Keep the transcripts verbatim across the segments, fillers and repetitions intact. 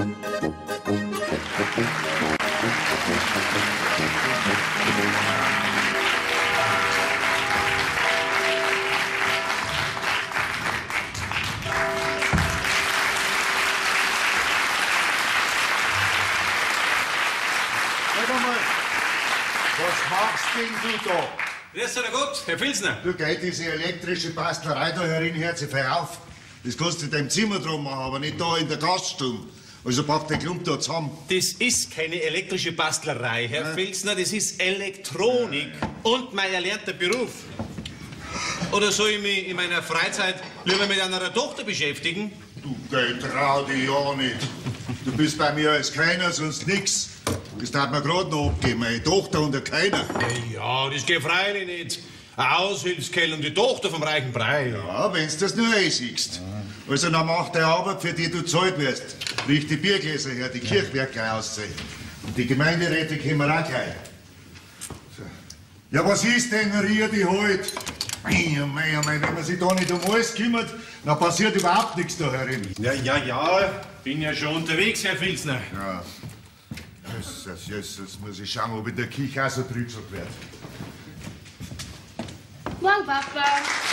Was machst denn du da? Grüß euch Gott, Herr Filzner. Du, geh diese elektrische Bastlerei da herin, hört sich frei auf. Das kannst du in deinem Zimmer drum machen, aber nicht da in der Gaststube. Also pack den Klump da zusammen. Das ist keine elektrische Bastlerei, Herr ja. Filzner, das ist Elektronik und mein erlernter Beruf. Oder soll ich mich in meiner Freizeit lieber mit einer Tochter beschäftigen? Du, geh, trau dich ja nicht. Du bist bei mir als keiner, sonst nix. Das darf mir gerade noch abgeben, meine Tochter und ein Keiner. Ja, das geht freilich nicht. Ein Aushilfskell und die Tochter vom reichen Brei. Ja, wenn's das nur einsiehst. Also dann mach die Arbeit, für die du zahlt wirst. Riech die Biergläser her, die Kirchwerke ausziehen. Und die Gemeinderäte kommen auch gleich. So. Ja, was ist denn, Riedi, halt? Mei, oh mei, oh mei, wenn man sich da nicht um alles kümmert, dann passiert überhaupt nichts da herin. Ja, ja, ja, bin ja schon unterwegs, Herr Filzner. Ja. Jesus, Jesus, muss ich schauen, ob in der Kirche auch so trübselt wird. Morgen, Papa.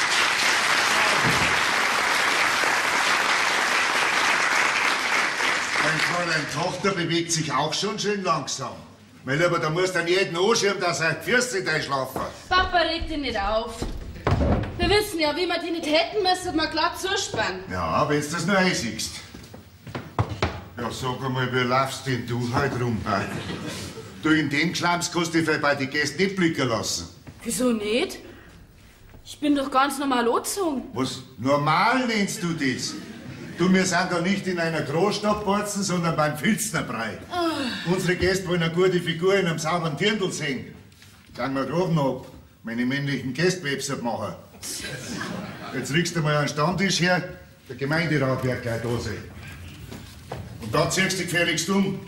Meine kleine Tochter bewegt sich auch schon schön langsam. Mein Lieber, da musst du an jeden anschirmen, dass er die Füße einschlafen. Papa, reg dich nicht auf. Wir wissen ja, wie wir die nicht hätten, müssen wir glatt zuspannen. Ja, wenn du das nur einsiehst. Ja, sag einmal, wie laufst denn du heute rum? He? Du, in dem Klams kannst du dich bei den Gästen nicht blicken lassen. Wieso nicht? Ich bin doch ganz normal angezogen. Was? Normal nennst du das? Du, wir sind da nicht in einer Großstadt Borzen, sondern beim Filznerbrei. Oh. Unsere Gäste wollen eine gute Figur in einem sauberen Dirndl sehen. Gehen wir gerade noch ab, meine männlichen Gästewebsite machen. Jetzt riechst du mal einen Stammtisch her, der Gemeinderat wird gleich da sein. Und da ziehst du dich gefälligst um.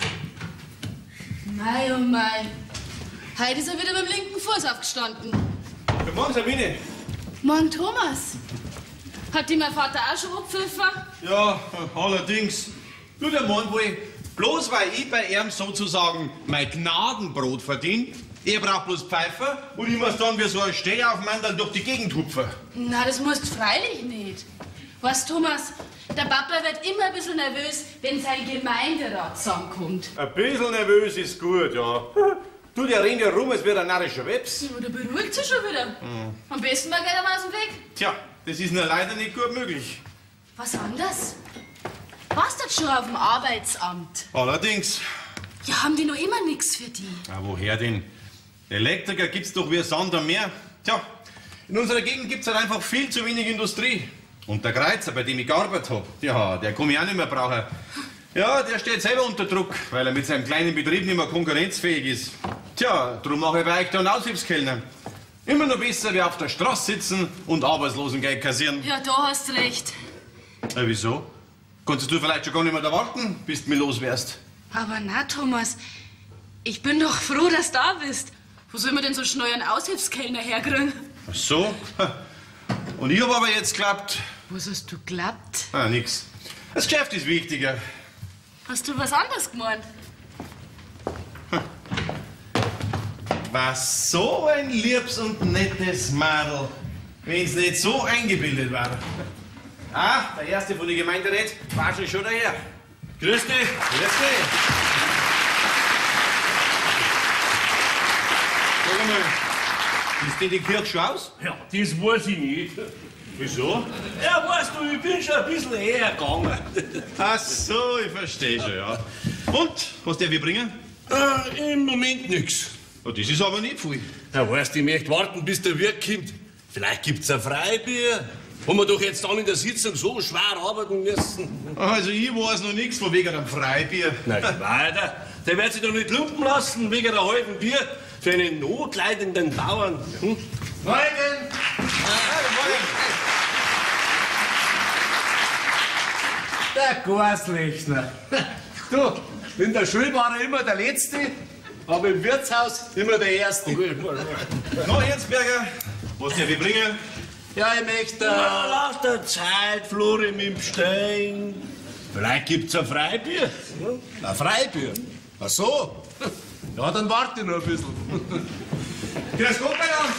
Mei, oh mei. Heute ist er wieder mit dem linken Fuß aufgestanden. Guten Morgen, Sabine. Morgen, Thomas. Hat die mein Vater auch schon abgepfiffen? Ja, allerdings. Du, der meint wohl, bloß weil ich bei ihm sozusagen mein Gnadenbrot verdiene, er braucht bloß Pfeifer und ich muss dann wie so ein Stehaufmandel durch die Gegend hupfen. Na, das musst freilich nicht. Weißt Thomas, der Papa wird immer ein bisschen nervös, wenn sein Gemeinderat zusammenkommt. Ein bisschen nervös ist gut, ja. Du, der rennt ja rum, es wird ein narrischer Weps. Ja, der beruhigt sich schon wieder. Mhm. Am besten mal geht er mal aus dem Weg. Tja, das ist nur leider nicht gut möglich. Was anders? Warst du schon auf dem Arbeitsamt? Allerdings. Ja, haben die noch immer nichts für die? Ja, woher denn? Elektriker gibt's doch wie Sand am Meer. Tja, in unserer Gegend gibt's halt einfach viel zu wenig Industrie. Und der Kreuzer, bei dem ich gearbeitet hab, ja, der kann ich auch nicht mehr brauchen. Ja, der steht selber unter Druck, weil er mit seinem kleinen Betrieb nicht mehr konkurrenzfähig ist. Tja, drum mache ich bei euch da einen Aushilfskellner. Immer noch besser wie auf der Straße sitzen und Arbeitslosengeld kassieren. Ja, da hast du recht. Ja, wieso? Konntest du vielleicht schon gar nicht mehr da warten, bis du mich los wärst? Aber na, Thomas, ich bin doch froh, dass du da bist. Wo soll man denn so schnell einen Aushilfskellner herkriegen? Ach so? Und ich hab aber jetzt geglaubt... Was hast du geglaubt? Ah, nix. Das Geschäft ist wichtiger. Hast du was anderes gemeint? Was so ein liebes und nettes Madel, wenn's nicht so eingebildet war. Ah, der erste von den Gemeinderäten war schon schon daher. Grüß dich. Grüß dich. Sag einmal, ist denn die Kirche schon aus? Ja, das weiß ich nicht. Wieso? Ja, weißt du, ich bin schon ein bisschen eher gegangen. Ach so, ich verstehe schon, ja. Und, was darf ich bringen? Äh, im Moment nix. Oh, das ist aber nicht viel. Ja, weißt du, ich möchte warten, bis der Wirt kommt. Vielleicht gibt's ein Freibier. Haben wir doch jetzt dann in der Sitzung so schwer arbeiten müssen. Also, ich weiß noch nichts von wegen einem Freibier. Na, weiter. Der wird sich doch nicht lumpen lassen wegen einer halben Bier für einen notleidenden Bauern. Hm? Morgen! Ah, morgen! Der Gaslechner. Du, in der Schule war er immer der Letzte, aber im Wirtshaus immer der Erste. Na, Herzberger, was darf ich bringen? Ja, ich möchte... Äh... Ja, lass der Zeit, Flori mit dem Stein. Vielleicht gibt's ein Freibier. Ein Freibier? Ach so? Ja, dann warte ich noch ein bisschen. Grüß Gott, mein Name.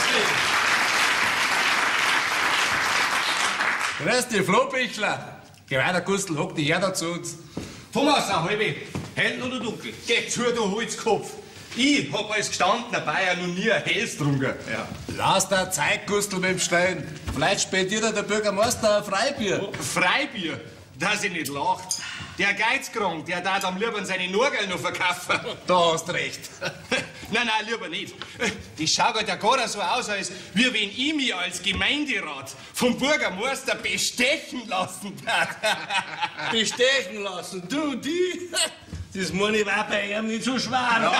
Grüß dich, Flohbichler. Geh weiter, Gustl, hock dich her da zu uns. Thomas, ein halbe. Hell oder dunkel? Geh zu, du Holzkopf. Ich hab als gestandener Bayer noch nie ein Helles getrunken. Ja. Lass dir Zeit, Gustl, mit dem Stein. Vielleicht spendiert dir der Bürgermeister ein Freibier. Oh, Freibier? Dass ich nicht lacht. Der Geizkrank, der darf am liebsten seine Nurgel noch verkaufen. Da hast recht. Nein, nein, lieber nicht. Das schaut halt ja gerade so aus, als wie wenn ich mich als Gemeinderat vom Bürgermeister bestechen lassen darf. Bestechen lassen, du, die? Das meine ich war bei ihm nicht so schwer. Ja.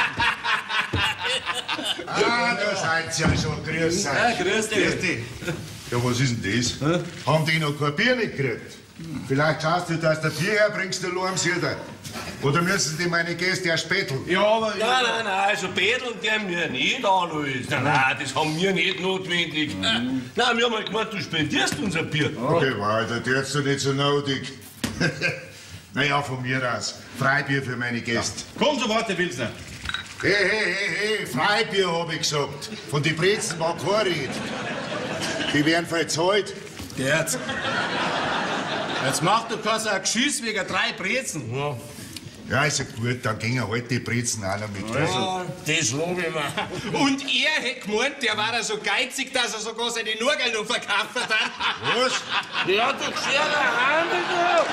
Ah, da seid ihr ja schon. Grüß euch. Ja, grüß dich. Grüß dich. Ja, was ist denn das? Hm? Haben die noch kein Bier nicht gekriegt? Vielleicht schaust du, dass du Bier herbringst, du am Sieder. Oder müssen die meine Gäste erst betteln? Ja, aber... Nein, nein, nein, also betteln gehen wir nicht an alles. Nein, nein, das haben wir nicht notwendig. Mhm. Nein, wir haben halt gemeint, du spendierst uns ein Bier. Okay, weiter, der ist doch nicht so nötig. Naja, von mir aus. Freibier für meine Gäste. Ja. Komm, so warte, willst du nicht. Hey, hey, hey, hey, Freibier hab ich gesagt. Von den Brezen war kein Rede. Die werden verzahlt. Jetzt. Jetzt macht du kein so ein Geschiss wegen drei Brezen. Ja. Ja, ist ja gut, dann gingen halt die Brezen auch noch mit. Ja, das lobe ich mir. Und er hätte gemeint, der war ja so geizig, dass er sogar seine Nurgel noch verkauft hat. Was? Ja, du geschär daheim, du.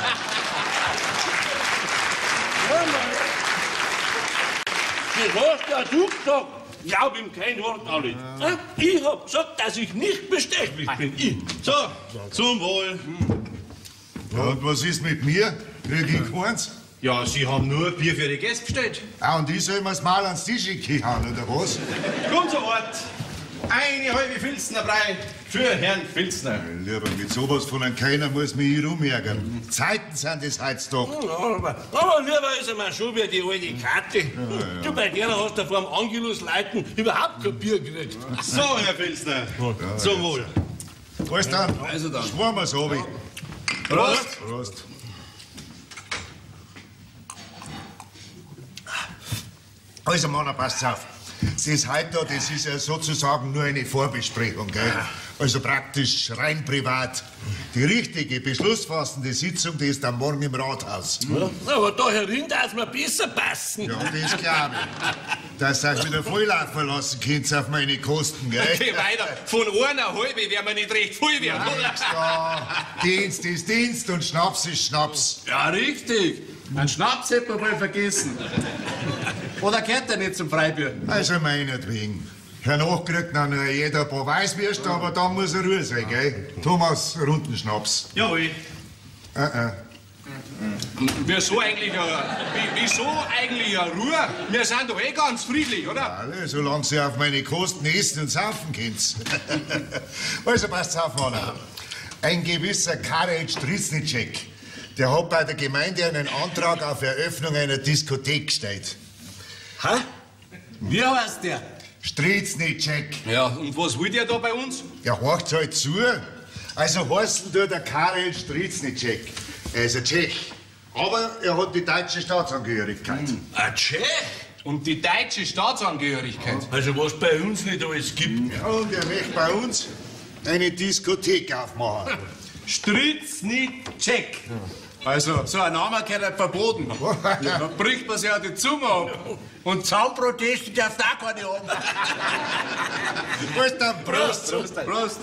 Das hast ja du gesagt. Glaub ihm kein Wort, Ali. Ja. Ich hab gesagt, dass ich nicht bestechlich bin. Ich. So, zum Wohl. Ja, und was ist mit mir? Krieg ich keins? Ja, Sie haben nur Bier für die Gäste bestellt. Ah, und ich soll mir's mal ans Tisch hauen, oder was? Kommt so Ort. Eine halbe Filzner Brei für Herrn Filzner. Lieber, mit sowas von einem Keiner muss mich hier rumärgern. Zeiten sind das heutzutage. Ja, aber, aber lieber ist einmal schon wie die alte Karte. Ja, ja. Du, bei der hast du vor dem Angelus-Leuten überhaupt kein Bier gekriegt. So, Herr Filzner, ja, zum Wohl. Alles dann, also dann. Schwören wir's, Obi. Prost. Prost. Also, Mann, passt auf. Das heute da, das ist ja sozusagen nur eine Vorbesprechung, gell? Also praktisch rein privat. Die richtige, beschlussfassende Sitzung, die ist dann morgen im Rathaus. Ja, aber da herin darf es mir besser passen. Ja, das glaube ich. Dass ihr euch wieder volllaufen lassen könnt auf meine Kosten, gell? Okay, weiter. Von einer halbe werden wir nicht recht voll werden, oder? Ja, Dienst ist Dienst und Schnaps ist Schnaps. Ja, richtig. Einen Schnaps hätte man wohl vergessen. Oder gehört der nicht zum Freibier? Also meinetwegen. Hernach kriegt dann nur jeder ein paar Weißwürste, aber da muss er Ruhe sein, gell? Thomas, runden Schnaps. Jawohl. Äh, äh. Wieso eigentlich eine, wieso eigentlich eine Ruhe? Wir sind doch eh ganz friedlich, oder? Alle, solange sie auf meine Kosten essen und saufen könnt. Also passt auf, Mann. Ein gewisser Karel Striznicek, der hat bei der Gemeinde einen Antrag auf Eröffnung einer Diskothek gestellt. Hä? Wie heißt der? Striznicek. Ja, und was will der da bei uns? Ja, horcht halt zu. Also heißen tut der Karel Striznicek. Er ist ein Tschech. Aber er hat die deutsche Staatsangehörigkeit. Hm. Ein Tschech? Und die deutsche Staatsangehörigkeit? Also was bei uns nicht alles gibt. Ja, und er möchte bei uns eine Diskothek aufmachen. Striznicek. Also, so ein Name gehört halt verboten. Ja, dann bricht man sich ja die Zunge ab. Und Zaunproteste darf da keine haben. Was dann? Prost. Prost. Prost.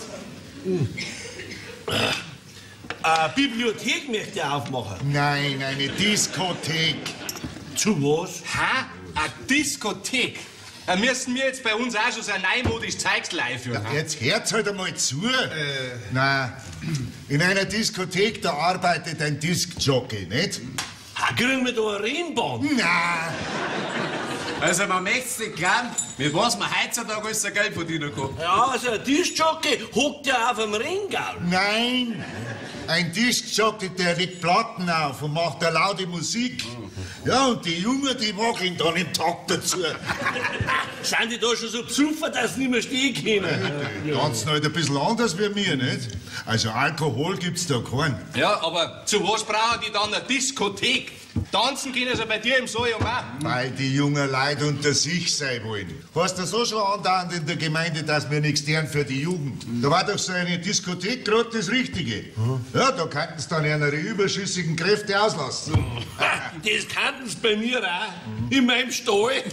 Eine Bibliothek möchte ich aufmachen. Nein, eine Diskothek. Zu was? Ha? Eine Diskothek? Da müssen wir jetzt bei uns auch schon so ein neumodisches Zeugs live führen. Ja, jetzt hört's halt einmal zu. Äh. Nein, in einer Diskothek, da arbeitet ein Diskjockey, nicht? Ah, kriegen wir da eine Rennbahn? Nein. Also, man möcht's nicht glauben, mit was man heutzutage alles so Geld verdienen kann. Ja, also ein Tischjockey hockt ja auf dem Ringgaul. Nein. Ein Diskjockey, der legt Platten auf und macht eine laute Musik. Ja, und die Jungen, die wackeln dann im Takt dazu. Sind die da schon so besoffen, dass sie nicht mehr stehen können? Die tanzen halt ein bisschen anders wie wir, nicht? Also Alkohol gibt's da keinen. Ja, aber zu was brauchen die dann eine Diskothek? Tanzen können sie bei dir im Soljum auch. Weil die jungen Leute unter sich sein wollen. Hast du so schon andauernd in der Gemeinde, dass wir nichts tun für die Jugend? Da war doch so eine Diskothek gerade das Richtige. Ja, da könnten sie dann ihre überschüssigen Kräfte auslassen. Das kannten sie bei mir auch. In meinem Stall.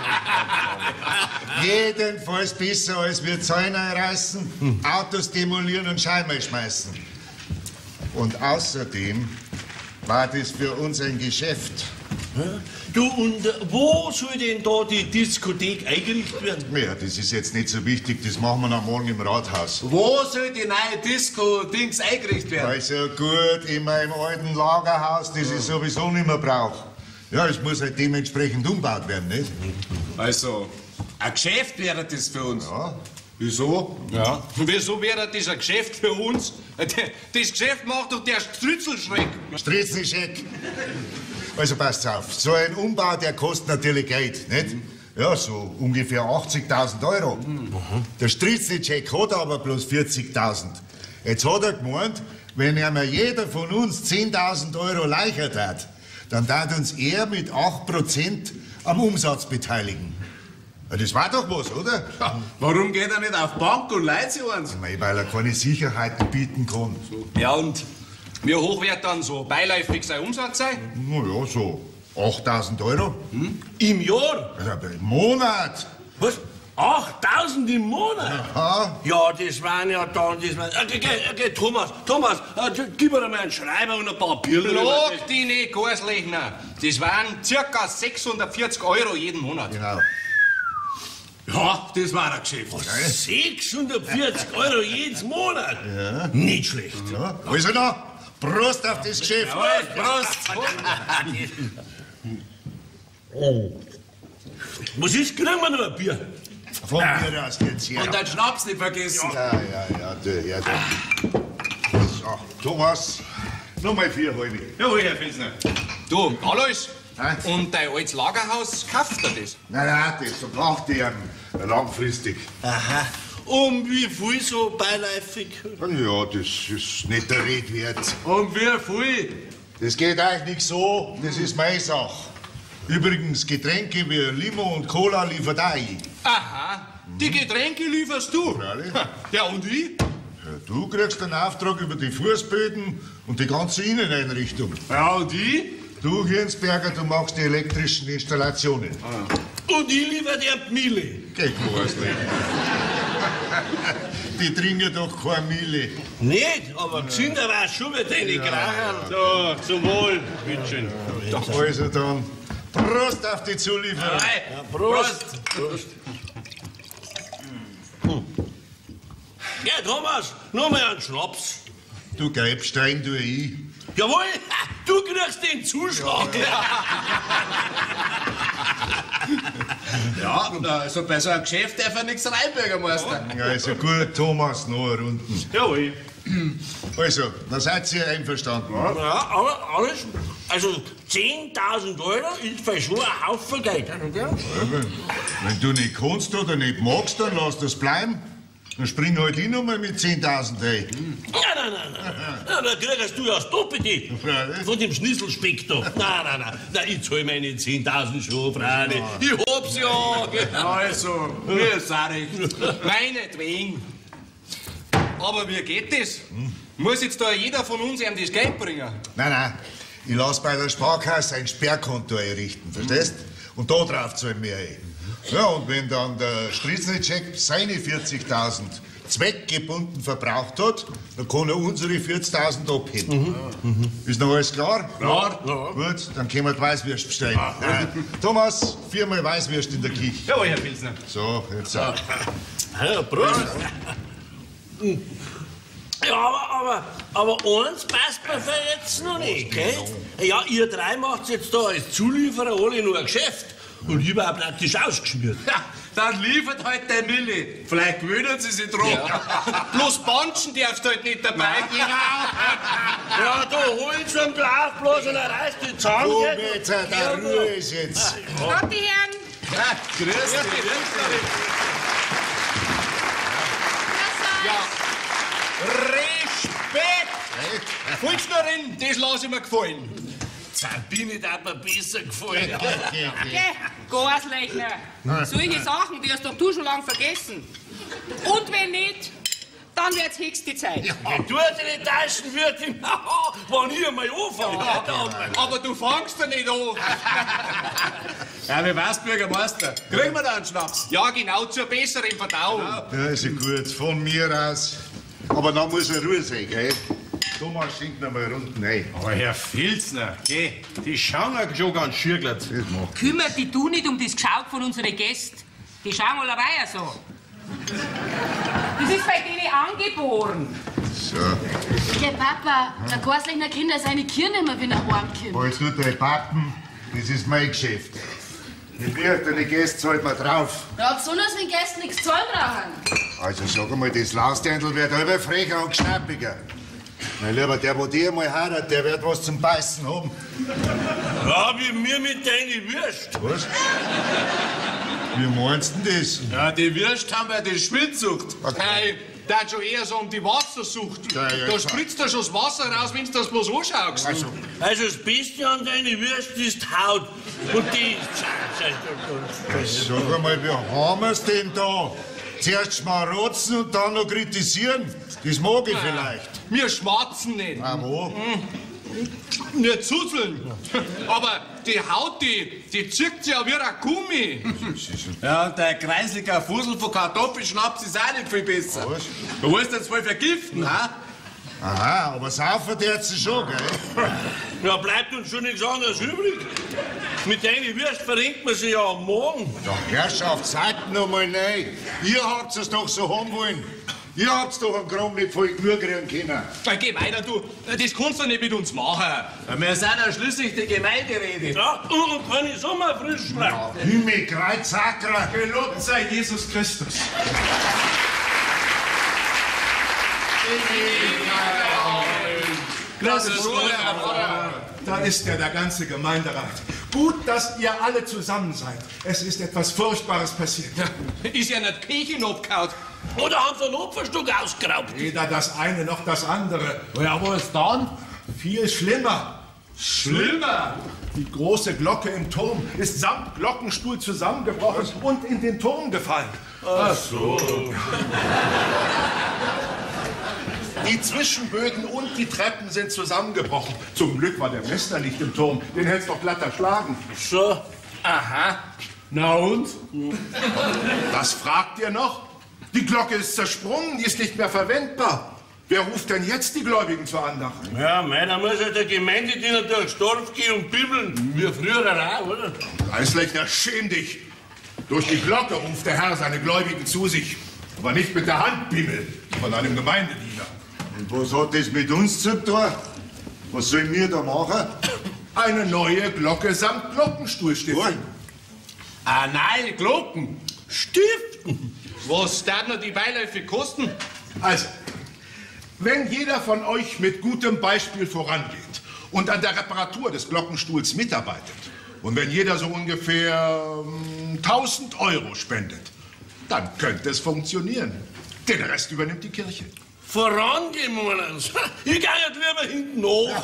Jedenfalls besser, als wir Zäune reißen, Autos demolieren und Scheiben schmeißen. Und außerdem war das für uns ein Geschäft. Du, und äh, wo soll denn da die Diskothek eingerichtet werden? Ja, das ist jetzt nicht so wichtig, das machen wir am Morgen im Rathaus. Wo soll die neue Disco-Dings eingerichtet werden? Also gut, in meinem alten Lagerhaus, das ich sowieso nicht mehr brauche. Ja, es muss halt dementsprechend umgebaut werden, nicht? Also, ein Geschäft wäre das für uns. Ja. Wieso? Ja. Wieso wäre das ein Geschäft für uns? Das Geschäft macht doch der Strützelschreck. Stritzelscheck. Also passt auf, so ein Umbau, der kostet natürlich Geld, nicht? Ja, so ungefähr achtzigtausend Euro. Mhm. Der Stritzelcheck hat aber bloß vierzigtausend. Jetzt hat er gemeint, wenn er mir jeder von uns zehntausend Euro leichert hat, dann darf uns er mit acht Prozent am Umsatz beteiligen. Ja, das war doch was, oder? Ja, warum geht er nicht auf Bank und leiht sich eins? Weil er keine Sicherheiten bieten kann. Ja, und wie hoch wird dann so beiläufig sein Umsatz sein? Na ja, so achttausend Euro. Hm? Im Jahr? Ja, im Monat. Was? achttausend im Monat? Ja. Ja, das waren ja dann, das waren... Okay, okay, okay, Thomas, Thomas, äh, gib mir mal einen Schreiber und ein paar Bierchen. Log die nicht, Gaslechner. Das waren circa sechshundertvierzig Euro jeden Monat. Genau. Ja, das war ein Geschäft. sechshundertvierzig Euro jeden Monat? Ja. Nicht schlecht. Ja. Also noch, Prost auf das Geschäft. Jawohl, Prost. Was ist? Kriegen wir noch ein Bier? Von mir aus jetzt her. Und den Schnaps nicht vergessen. Ja, ja, ja, du, ja, du. So, Thomas, nochmal vier halbe. Jawohl, Herr Filzner. Du, Alois, Hä? und dein altes Lagerhaus, kauft er das? Nein, nein, das verbraucht er langfristig. Aha. Um wie viel so beiläufig? Ja, das ist nicht der Rede wert. Und wie viel? Das geht eigentlich nicht so, das ist meine Sache. Übrigens, Getränke wie Limo und Cola liefert auch ich. Aha, die Getränke lieferst du? Freilich. Ja, und ich? Ja, du kriegst einen Auftrag über die Fußböden und die ganze Inneneinrichtung. Ja, und ich? Du, Hirnsberger, du machst die elektrischen Installationen. Und ich lieber der Mille. Geh, Quasli. Die trinken doch keine Mille. Nicht, aber gesünder war es schon mit deinen Krachen. So, zum Wohl. Bitteschön. Also dann, Prost auf die Zulieferung. Ja, Prost. Prost. Hm. Ja, Thomas, noch mal einen Schnaps. Du Gelbstein, du ich. Jawohl, du kriegst den Zuschlag. Ja, also bei so einem Geschäft darf er nichts rein, Bürgermeister. Ja, also gut, Thomas, noch eine Runde. Jawohl. Also, dann seid ihr einverstanden. Ja, aber alles, also zehntausend Euro ist für schon ein Haufen Geld. Ja, wenn, wenn du nicht kannst oder nicht magst, dann lass das bleiben. Dann spring halt ich noch mal mit zehntausend rein. Nein, nein, nein, nein. Ja, da kriegst du ja das Doppelte. Freilich. Von dem Schnitzelspeck da. Nein, nein, nein. Nein, ich zahl meine zehntausend schon, Freunde. Ich hab's ja. Also, mir ist auch recht. Meinetwegen. Aber wie geht das? Muss jetzt da jeder von uns ihm das Geld bringen? Nein, nein. Ich lass bei der Sparkasse ein Sperrkonto einrichten, verstehst? Und da drauf zahlen wir ein. Ja, und wenn dann der Stritzelcheck seine vierzigtausend zweckgebunden verbraucht hat, dann kann er unsere vierzigtausend abheben. Mhm. Ist noch alles klar? Klar. Ja. Gut, dann können wir die Weißwürst bestellen. Ja. Thomas, viermal Weißwürst in der Küche. Jawohl, Herr Pilsner. So, jetzt auch. Ja, Prost. Ja, aber, aber, aber eins passt mir für jetzt noch nicht, gell? Ja, ihr drei macht jetzt da als Zulieferer alle nur ein Geschäft. Und ich war praktisch ausgeschmiert. Ja, dann liefert halt der Milli. Vielleicht gewöhnen sie sich dran. Ja. Bloß Banschen darfst du halt nicht dabei. Genau. Ja, du holst so einen Glas bloß und er reißt die Zahn. So, jetzt, der Ruhe ist jetzt. Gott, die Herren. Ja, grüß dich. Ja. Respekt! Volksnerin, das lasse ich mir gefallen. Sabine hat mir besser gefallen. Geh, Gaslechner. Solche Sachen, die hast doch du schon lang vergessen. Und wenn nicht, dann wird's höchste Zeit. Ja. Du hast die Taschenwirtin, wann ich einmal anfange. Ja, aber du fangst ja nicht an. Ja, wie war's, Bürgermeister? Kriegen wir da einen Schnaps? Ja, genau, zur besseren Verdauung. Ja, ist ja gut, von mir aus. Aber dann muss er Ruhe sein, gell? Thomas, schenkt noch mal Runden rein. Aber Herr Filzner, geh, die schauen ja schon ganz schürgelt. Das macht. Kümmert dich du nicht um das Geschauk von unseren Gästen. Die schauen alle weiter so. Das ist bei denen angeboren. So. Der Papa, der Gaslechner kennt ja seine Kirche nicht mehr, wenn er heimkommt. Alles nur drei Pappen, das ist mein Geschäft. Die deine Gäste zahlt man drauf. Ja, besonders wenn Gäste nichts zahlen brauchen. Also sag einmal, das Lausdändl wird halber frecher und schnappiger. Mein Lieber, der, wo dir mal heiratet, der wird was zum Beißen haben. Ja, wie mir mit deinen Würst. Was? Wie meinst du denn das? Ja, die Würst haben ja die Schwindsucht. Okay. Hey, der hat schon eher so um die Wassersucht. Ja, ja, da klar. spritzt da schon das Wasser raus, wenn du das bloß anschaust. Also, Also das Beste an deinen Würst ist die Haut. Und die ist... sag einmal, wie haben wir's denn da? Zuerst schmarotzen und dann noch kritisieren? Das mag ich vielleicht. Wir schmatzen nicht. Ah, wo? Wir zuzeln. Aber die Haut, die, die zirkt ja wie ein Gummi. Ja, und der kreislige Fussel von Kartoffelschnaps ist auch nicht viel besser. Was? Du willst jetzt voll vergiften, ha? Aha, aber saufen der sie schon, gell? Ja, bleibt uns schon nichts anderes übrig. Mit deinen Würst verrenkt man sich ja am Morgen. Ja, Herrschaft, seid noch mal rein. Ihr habt es doch so haben wollen. Ihr habt's doch einen Kram nicht voll genug kriegen können. Na, geh weiter, du. Das kannst du nicht mit uns machen. Wir sind ja schließlich die Gemeinderäte. Ja, und keine Sommerfrisch bleibt. Himmel, Kreuz, Sakra. Gelobt sei Jesus Christus. Da ist ja der ganze Gemeinderat. Gut, dass ihr alle zusammen seid. Es ist etwas Furchtbares passiert. Ist ja nicht Kirchen abgehauen. Oder haben sie ein Opferstück ausgeraubt? Weder das eine noch das andere. Ja, was dann? Viel schlimmer. Schlimmer. Die große Glocke im Turm ist samt Glockenstuhl zusammengebrochen und in den Turm gefallen. Ach so. Die Zwischenböden und die Treppen sind zusammengebrochen. Zum Glück war der Mester nicht im Turm. Den hätt's doch glatt erschlagen. So. Aha. Na und? Das fragt ihr noch? Die Glocke ist zersprungen, die ist nicht mehr verwendbar. Wer ruft denn jetzt die Gläubigen zur Andacht? Ja, meiner muss ja der Gemeindediener durchs Dorf gehen und bibeln. Wie früher auch, oder? Reislechner, schäm dich. Durch die Glocke ruft der Herr seine Gläubigen zu sich. Aber nicht mit der Hand bimmeln von einem Gemeindediener. Und was hat das mit uns zu tun? Was sollen wir da machen? Eine neue Glocke samt Glockenstuhl stiften. Ah, nein, Glocken. Stiften. Was werden die Beiläufe kosten? Also, wenn jeder von euch mit gutem Beispiel vorangeht und an der Reparatur des Glockenstuhls mitarbeitet und wenn jeder so ungefähr ähm, tausend Euro spendet, dann könnte es funktionieren. Den Rest übernimmt die Kirche. Vorangehen, Monats. Ich gehe jetzt lieber hinten hoch.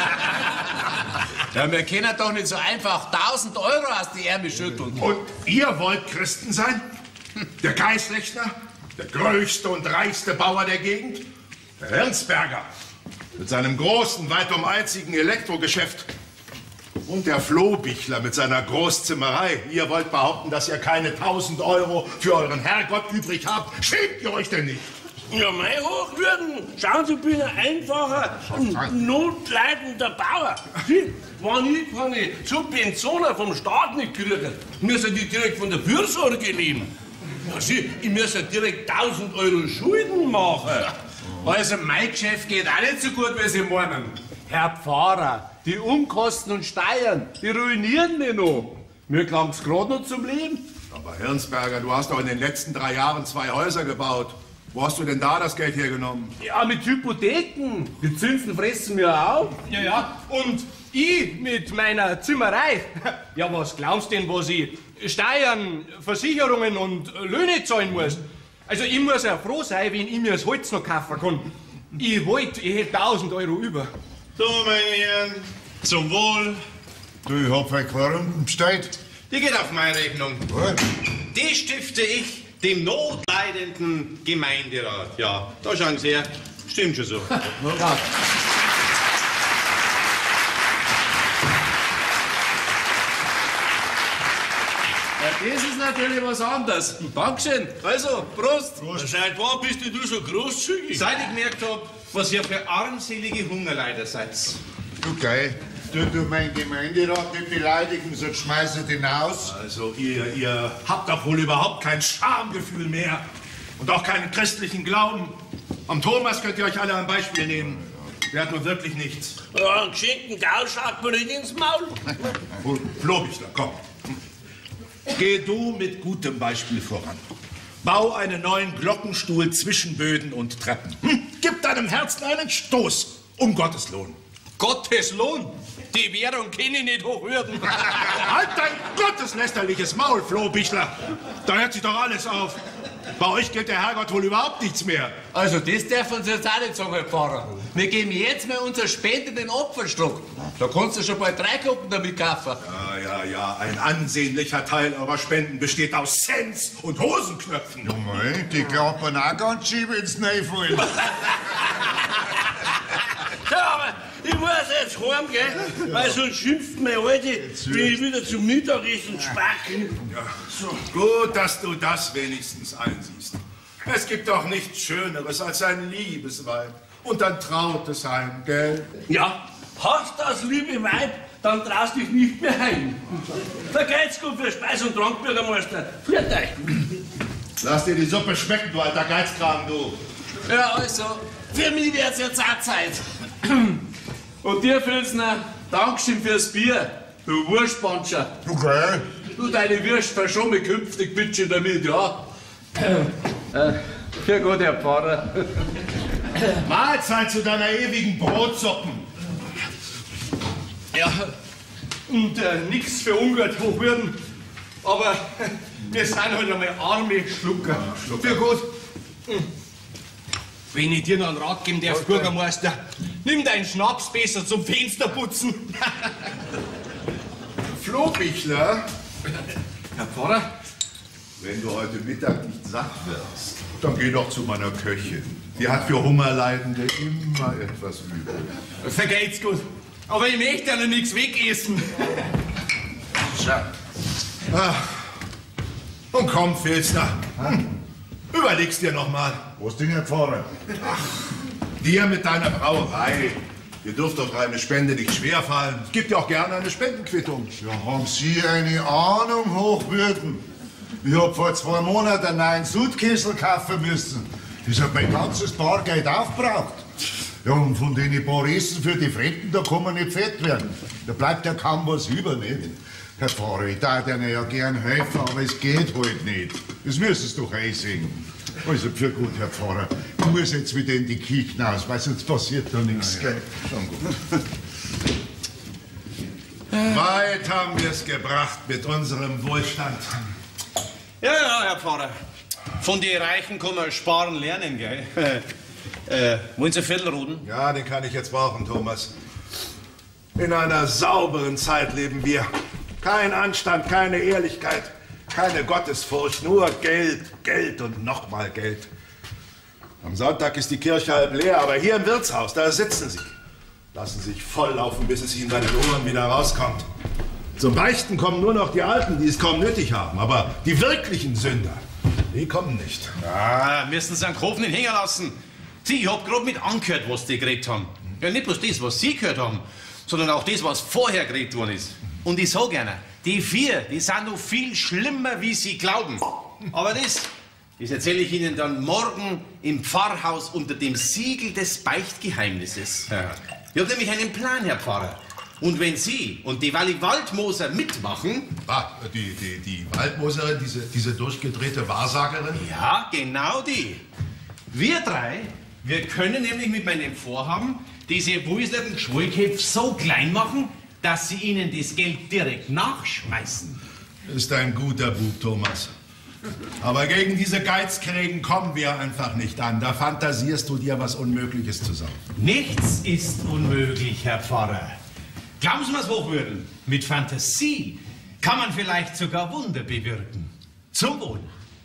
Ja, wir können doch nicht so einfach tausend Euro aus die Ärmel schütteln. Und ihr wollt Christen sein? Der Geislechner, der größte und reichste Bauer der Gegend, der Hirnsberger mit seinem großen, weitum einzigen Elektrogeschäft und der Flohbichler mit seiner Großzimmerei. Ihr wollt behaupten, dass ihr keine tausend Euro für euren Herrgott übrig habt. Schämt ihr euch denn nicht? Ja, mein Hochwürden. Schauen Sie, ich bin ein einfacher, notleidender Bauer. Sie, wenn ich keine Subventionen vom Staat nicht kriege, müssen die direkt von der Fürsorge leben. Ja, Sie, ich muss ja direkt tausend Euro Schulden machen. Also mein Geschäft geht auch nicht so gut, wie Sie meinen. Herr Pfarrer, die Umkosten und Steuern, die ruinieren mich noch. Mir klang's gerade noch zum Leben. Aber Hirnsberger, du hast doch in den letzten drei Jahren zwei Häuser gebaut. Wo hast du denn da das Geld hergenommen? Ja, mit Hypotheken. Die Zinsen fressen mir auf. Ja, ja. Und ich mit meiner Zimmerei. Ja, was glaubst du denn, was ich Steuern, Versicherungen und Löhne zahlen muss? Also ich muss ja froh sein, wenn ich mir das Holz noch kaufen kann. Ich wollte, ich hätte tausend Euro über. So, meine Herren, zum Wohl. Du, ich hab ein Quorum bestellt. Die geht auf meine Rechnung. Gut. Die stifte ich dem notleidenden Gemeinderat. Ja, da schauen Sie her. Stimmt schon so. Ja. Ja, das ist natürlich was anderes. Dankeschön. Also, Prost. Prost. Seit wann bist denn du so großzügig? Seit ich gemerkt habe, was ihr für armselige Hungerleider seid. Du, geil. Du, du, mein Gemeinderat nicht beleidigen, sonst schmeiß ich den aus. Also, ihr, ihr habt doch wohl überhaupt kein Schamgefühl mehr. Und auch keinen christlichen Glauben. Am Thomas könnt ihr euch alle ein Beispiel nehmen. Der hat nun wirklich nichts. Ja, einen geschenkten Gaul schaut man nicht ins Maul. Flobichler, komm. Geh du mit gutem Beispiel voran. Bau einen neuen Glockenstuhl zwischen Böden und Treppen. Hm? Gib deinem Herzen einen Stoß, um Gottes Lohn. Gottes Lohn. Die Währung kann ich nicht hochhören. Halt dein gotteslästerliches Maul, Flobichler. Da hört sich doch alles auf. Bei euch gilt der Herrgott wohl überhaupt nichts mehr. Also, das darf uns jetzt auch nicht sagen, Herr Pfarrer. Wir geben jetzt mal unsere Spende in den Opferstock. Da kannst du schon bald drei Kuppen damit kaufen. Ja, ja, ja. Ein ansehnlicher Teil eurer Spenden besteht aus Cents und Hosenknöpfen. Du meinst, die klappern auch ganz schön, wenn's reinfallen. Ja, aber ich muss jetzt heim, gell? Weil sonst schimpft meine Alte, wenn ich wieder zum Mittagessen spacken. Ja, so. Gut, dass du das wenigstens einsiehst. Es gibt doch nichts Schöneres als ein Liebesweib und ein trautes Heim, gell? Ja, hast das liebe Weib, dann traust dich nicht mehr heim. Vergeht's gut für Speis- und Trank, Bürgermeister. Führt euch. Lass dir die Suppe schmecken, du alter Geizkragen, du. Ja, also, für mich wird's jetzt auch Zeit. Und dir, Filzner, Dankeschön fürs Bier, du Wurstpanscher. Du, geil. Du, deine Würst verschon mich künftig bitte damit, ja? Äh, für gut, Herr Pfarrer. Mahlzeit zu deiner ewigen Brotsuppen. Ja, und äh, nix für Ungut hochwürden, aber wir sind halt einmal arme Schlucker. Für gut. Wenn ich dir noch einen Rat geben darf, Bürgermeister, nimm deinen Schnaps besser zum Fensterputzen. Flobichler, Herr Pfarrer? wenn du heute Mittag nicht satt wirst, dann geh doch zu meiner Köchin. Die hat für Hungerleidende immer etwas übrig. Vergeht's gut. Aber ich möchte ja noch nichts wegessen. So. Ah. Und komm, Filzner. Hm. Überleg's dir noch mal. Was denn, Herr Pfarrer? Dir mit deiner Brauerei. Dir dürfte doch eine Spende nicht schwerfallen. Ich gebe dir auch gerne eine Spendenquittung. Ja, haben Sie eine Ahnung, Hochwürden? Ich hab vor zwei Monaten einen neuen Sudkessel kaufen müssen. Das hat mein ganzes Bargeld aufgebraucht. Ja, und von den paar Essen für die Fremden, da kann man nicht fett werden. Da bleibt ja kaum was über, nicht? Herr Pfarrer, ich darf Ihnen ja gern helfen, aber es geht halt nicht. Das müssen Sie doch einsehen. Also, für gut, Herr Pfarrer. Ich muss jetzt wieder in die Kirche hinaus, weil sonst passiert da nichts, Ja, ja. gell? Schon gut. Weit haben wir es gebracht mit unserem Wohlstand. Ja, ja, Herr Pfarrer. Von den Reichen kann man sparen lernen, gell? äh, wollen Sie Viertelruden? Ja, den kann ich jetzt brauchen, Thomas. In einer sauberen Zeit leben wir. Kein Anstand, keine Ehrlichkeit, keine Gottesfurcht, nur Geld, Geld und nochmal Geld. Am Sonntag ist die Kirche halb leer, aber hier im Wirtshaus, da sitzen sie. Lassen sich volllaufen, bis es ihnen bei den Ohren wieder rauskommt. Zum Beichten kommen nur noch die Alten, die es kaum nötig haben. Aber die wirklichen Sünder, die kommen nicht. Ah, müssen Sie einen Kopf nicht hängen lassen. Sie, ich hab grad mit angehört, was die geredet haben. Ja, nicht bloß das, was Sie gehört haben, sondern auch das, was vorher geredet worden ist. Und ich sag Ihnen, die vier, die sind noch viel schlimmer, wie Sie glauben. Aber das, das erzähle ich Ihnen dann morgen im Pfarrhaus unter dem Siegel des Beichtgeheimnisses. Ja. Ich habe nämlich einen Plan, Herr Pfarrer. Und wenn Sie und die Walli Waldmoser mitmachen... Ah, die, die, die Waldmoserin, diese, diese durchgedrehte Wahrsagerin? Ja, genau die. Wir drei, wir können nämlich mit meinem Vorhaben diese wuselnden Geschwollköpfe so klein machen, dass sie Ihnen das Geld direkt nachschmeißen. Ist ein guter Bub, Thomas. Aber gegen diese Geizkrägen kommen wir einfach nicht an. Da fantasierst du dir was Unmögliches zusammen. Nichts ist unmöglich, Herr Pfarrer. Glauben Sie mir's hochwürden. Mit Fantasie kann man vielleicht sogar Wunder bewirken. Zum Wohl.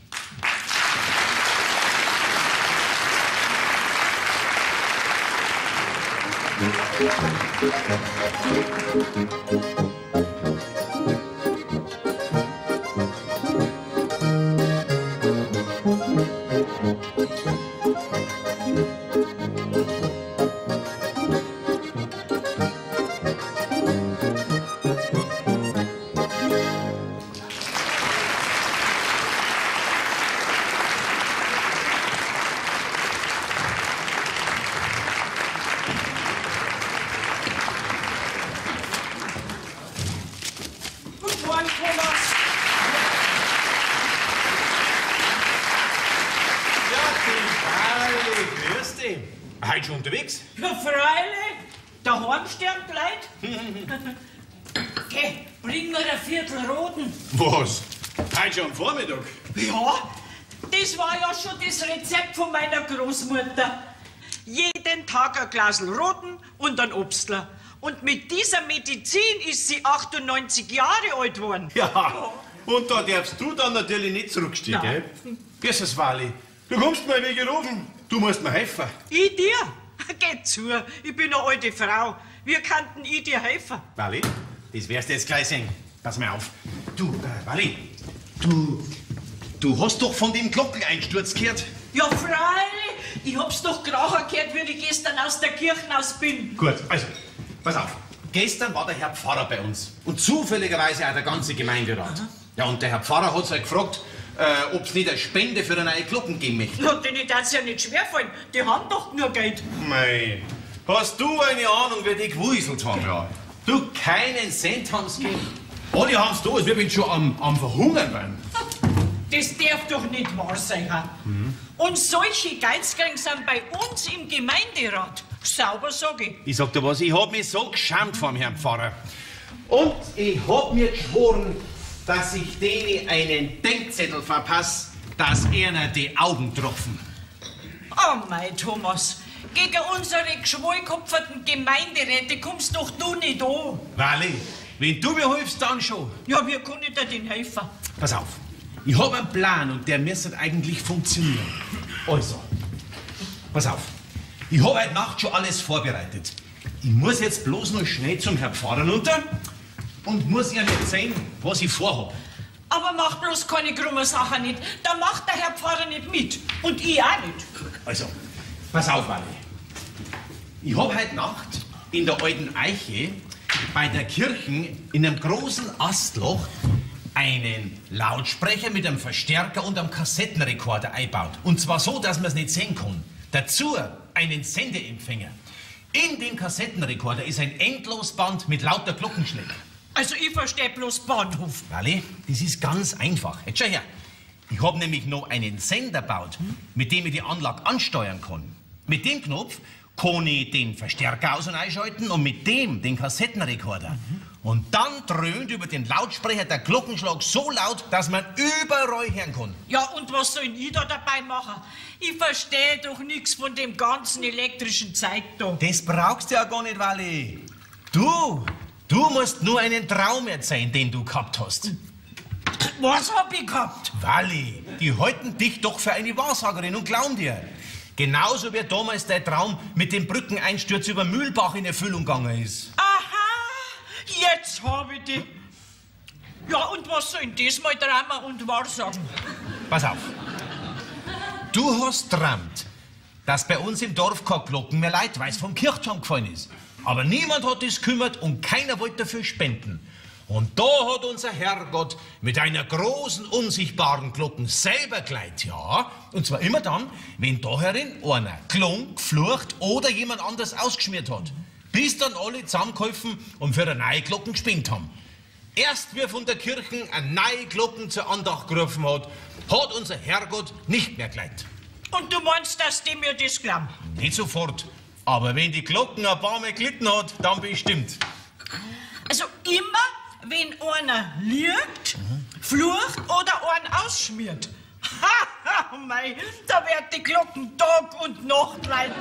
Heute schon unterwegs? Ja, freilich. Daheim sterben die Leute. Geh, bring mir ein Viertel Roten. Was? Heute schon am Vormittag? Ja, das war ja schon das Rezept von meiner Großmutter. Jeden Tag ein Glas Roten und ein Obstler. Und mit dieser Medizin ist sie achtundneunzig Jahre alt geworden. Ja, und da darfst du dann natürlich nicht zurückstehen, gell? Grüß es, Wally. Du kommst mir wie gerufen. Du musst mir helfen. Ich dir? Geh zu, ich bin eine alte Frau. Wie kannten ich dir helfen? Wally, das wirst du jetzt gleich sehen. Pass mal auf. Du, äh, Wally, du, du hast doch von dem Glockeneinsturz gehört? Ja, freilich. Ich hab's doch gerade gehört, wie ich gestern aus der Kirche aus bin. Gut, also, pass auf. Gestern war der Herr Pfarrer bei uns. Und zufälligerweise auch der ganze Gemeinderat. Aha. Ja, und der Herr Pfarrer hat sich gefragt, Äh, ob es nicht eine Spende für eine neue Glocken geben möchte. Ja, denen darf's ja nicht schwerfallen. Die haben doch nur Geld. Mei, hast du eine Ahnung, wer die gewuselt haben? Ja. Du, keinen Cent haben's gegeben. Alle haben's da, als wir bin schon am, am Verhungern werden. Das darf doch nicht wahr sein. Mhm. Und solche Geizkriegen sind bei uns im Gemeinderat. Sauber sag ich. Ich sag dir was, ich hab mich so geschämt vor dem Herrn Pfarrer. Und ich hab mir geschworen, dass ich denen einen Denkzettel verpasse, dass einer die Augen tropfen. Oh mein Thomas, gegen unsere geschwollkopferten Gemeinderäte kommst doch du nicht an. Wally, wenn du mir hilfst, dann schon. Ja, wie kann ich dir denn helfen? Pass auf, ich hab einen Plan und der müsste eigentlich funktionieren. Also, pass auf, ich hab heute Nacht schon alles vorbereitet. Ich muss jetzt bloß noch schnell zum Herrn Pfarrer runter und muss ihm erzählen, was ich vorhab. Aber mach bloß keine krumme Sache nicht. Da macht der Herr Pfarrer nicht mit. Und ich auch nicht. Also, pass auf, Wally. Ich hab heute Nacht in der alten Eiche bei der Kirche in einem großen Astloch einen Lautsprecher mit einem Verstärker und einem Kassettenrekorder eingebaut. Und zwar so, dass man es nicht sehen kann. Dazu einen Sendeempfänger. In dem Kassettenrekorder ist ein Endlosband mit lauter Glockenschlägen. Also ich verstehe bloß Bahnhof. Wally, das ist ganz einfach. Jetzt schau her. Ich hab nämlich noch einen Sender gebaut, mit dem ich die Anlage ansteuern kann. Mit dem Knopf kann ich den Verstärker aus- und einschalten und mit dem den Kassettenrekorder. Mhm. Und dann dröhnt über den Lautsprecher der Glockenschlag so laut, dass man überall hören kann. Ja, und was soll ich da dabei machen? Ich verstehe doch nichts von dem ganzen elektrischen Zeug da. Das brauchst du ja gar nicht, Wally. Du, du musst nur einen Traum erzählen, den du gehabt hast. Was hab ich gehabt? Wally, die halten dich doch für eine Wahrsagerin und glauben dir. Genauso wie damals dein Traum mit dem Brückeneinsturz über Mühlbach in Erfüllung gegangen ist. Aha, jetzt hab ich die. Ja, und was soll denn das mal Drama und Wahrsagen? Pass auf. Du hast träumt, dass bei uns im Dorf keine Glocken mehr Leid, weil es vom Kirchturm gefallen ist. Aber niemand hat das gekümmert und keiner wollte dafür spenden. Und da hat unser Herrgott mit einer großen, unsichtbaren Glocke selber geleitet, ja. Und zwar immer dann, wenn da herin einer klung, geflucht oder jemand anders ausgeschmiert hat. Bis dann alle zusammengeholfen und für eine neue Glocken gespendet haben. Erst wie von der Kirche eine neue Glocken zur Andacht gerufen hat, hat unser Herrgott nicht mehr geleitet. Und du meinst, dass die mir das glauben? Nicht sofort. Aber wenn die Glocken ein paar Mal gelitten hat, dann bestimmt. Also immer, wenn einer lügt, mhm. flucht oder einen ausschmiert. Ha, mei, da wird die Glocken Tag und Nacht läuten.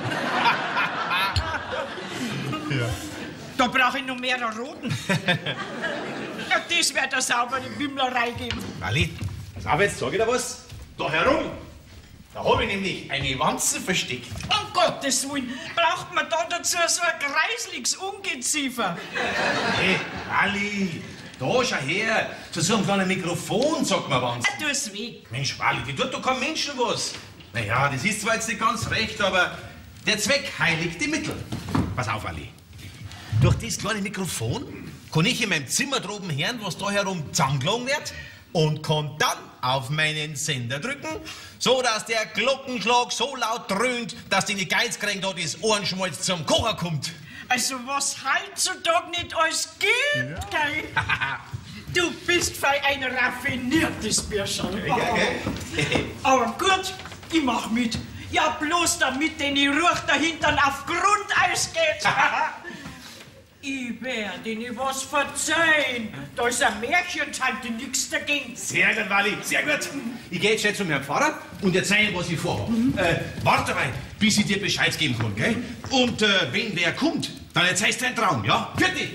Ja. Da brauche ich noch mehr roten. Ja, das wird eine saubere Wimmlerei geben. Walli, pass auf, jetzt sag ich dir was. Da herum, da habe ich nämlich eine Wanze versteckt. Um Gottes Willen, braucht man da dazu so ein greisliches Ungeziefer? Hey, Walli, da schau her. Zu so einem kleinen Mikrofon, sagt man Wanze. Ah, tu es weg. Mensch, Walli, die tut doch kein Menschen was. Naja, das ist zwar jetzt nicht ganz recht, aber der Zweck heiligt die Mittel. Pass auf, Walli. Durch dieses kleine Mikrofon kann ich in meinem Zimmer droben hören, was da herum zusammengelogen wird, und kann dann auf meinen Sender drücken, so dass der Glockenschlag so laut dröhnt, dass die Geizkränkte da das Ohrenschmalz zum Kocher kommt. Also was heutzutage nicht alles gibt, gell? Du bist für ein raffiniertes Bürschel. Ja, gell? Aber gut, ich mach mit. Ja, bloß damit den Ruch dahinter auf Grundeis geht. Ich werde Ihnen was verzeihen. Da ist ein Märchentante, nichts dagegen. Sehr gut, Walli, sehr gut. Ich gehe jetzt schnell zum Herrn Pfarrer und erzähle ihm, was ich vorhabe. Mhm. Äh, warte mal, bis ich dir Bescheid geben kann, gell? Und äh, wenn wer kommt, dann erzählst du einen Traum, ja? Bitte!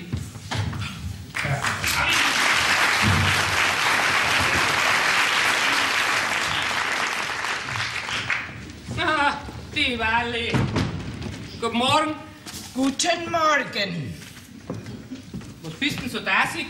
Ah, die Walli. Guten Morgen. Guten Morgen. Was bist denn so dasig?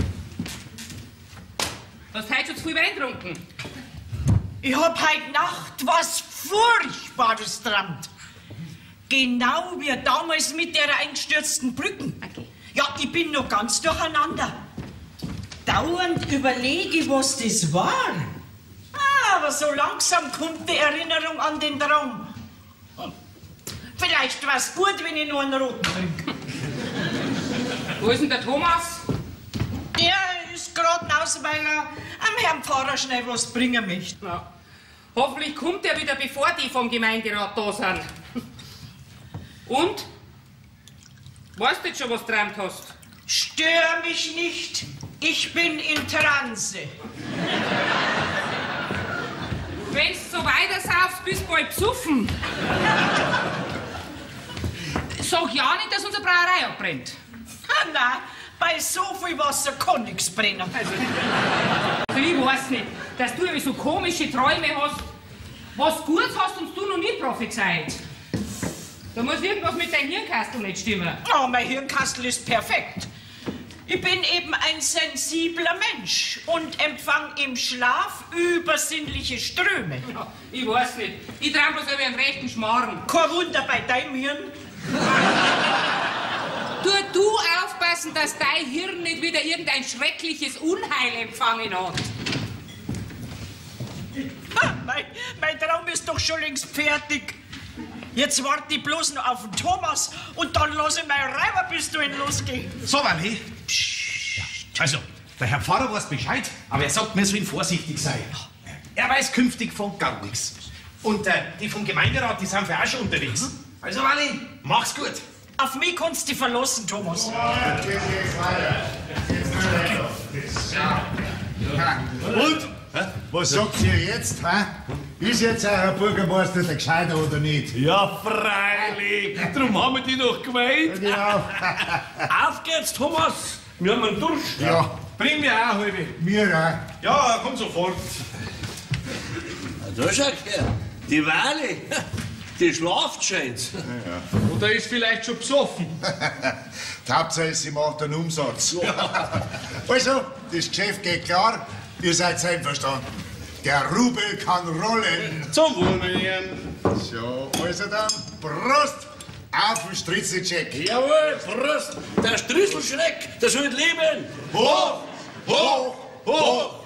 Hast du heute schon zu viel Wein getrunken? Ich hab heute Nacht was Furchtbares geträumt. Genau wie damals mit der eingestürzten Brücken. Okay. Ja, ich bin noch ganz durcheinander. Dauernd überlege ich, was das war. Ah, aber so langsam kommt die Erinnerung an den Traum. Vielleicht war es gut, wenn ich nur einen roten trinke. Wo ist denn der Thomas? Der ist gerade raus, weil er am Herrn Pfarrer schnell was bringen möchte. Ja. Hoffentlich kommt er wieder, bevor die vom Gemeinderat da sind. Und? Weißt du jetzt schon, was du geträumt hast? Stör mich nicht. Ich bin in Transe. Wenn's so weiter saufst, bist du bald besoffen. Sag ja nicht, dass unsere Brauerei abbrennt. Ah, nein, bei so viel Wasser kann nichts brennen. Also, also ich weiß nicht, dass du so komische Träume hast. Was Gutes hast uns du noch nie prophezeit. Da muss irgendwas mit deinem Hirnkastel nicht stimmen. Oh, mein Hirnkastel ist perfekt. Ich bin eben ein sensibler Mensch und empfang im Schlaf übersinnliche Ströme. Ja, ich weiß nicht. Ich trau bloß über einen rechten Schmarrn. Kein Wunder bei deinem Hirn. Tu du aufpassen, dass dein Hirn nicht wieder irgendein schreckliches Unheil empfangen hat. Ha, mein, mein Traum ist doch schon längst fertig. Jetzt warte ich bloß noch auf den Thomas und dann lasse ich meine Räuberpistolen losgehen. So, Walli. Also, der Herr Pfarrer weiß Bescheid, aber er sagt, wir sollen vorsichtig sein. Er weiß künftig von gar nichts. Und äh, die vom Gemeinderat, die sind für auch schon unterwegs. Also, Walli, mach's gut. Auf mich kannst du dich verlassen, Thomas. Jetzt geht's weiter. Jetzt weiter. Und? Was sagt ihr jetzt, hä? Ist jetzt euer Bürgermeister der Gescheiter oder nicht? Ja, freilich. Darum haben wir die noch gemeint. Genau. Auf geht's, Thomas. Wir haben einen Durst. Ja. Bring mir auch halbe. Mir auch. Ja, komm sofort. Da schau her. Die Walli. Die schlaft scheint's. Ja. Oder ist vielleicht schon besoffen. Die Hauptsache ist, sie macht einen Umsatz. Also, das Geschäft geht klar. Ihr seid einverstanden. Der Rubel kann rollen. Zum Wohl, meine Herren. So, also dann, Prost Auf den Stritzelcheck. Jawohl, Prost. Der Stritzelschreck, der soll leben. Hoch, hoch, hoch.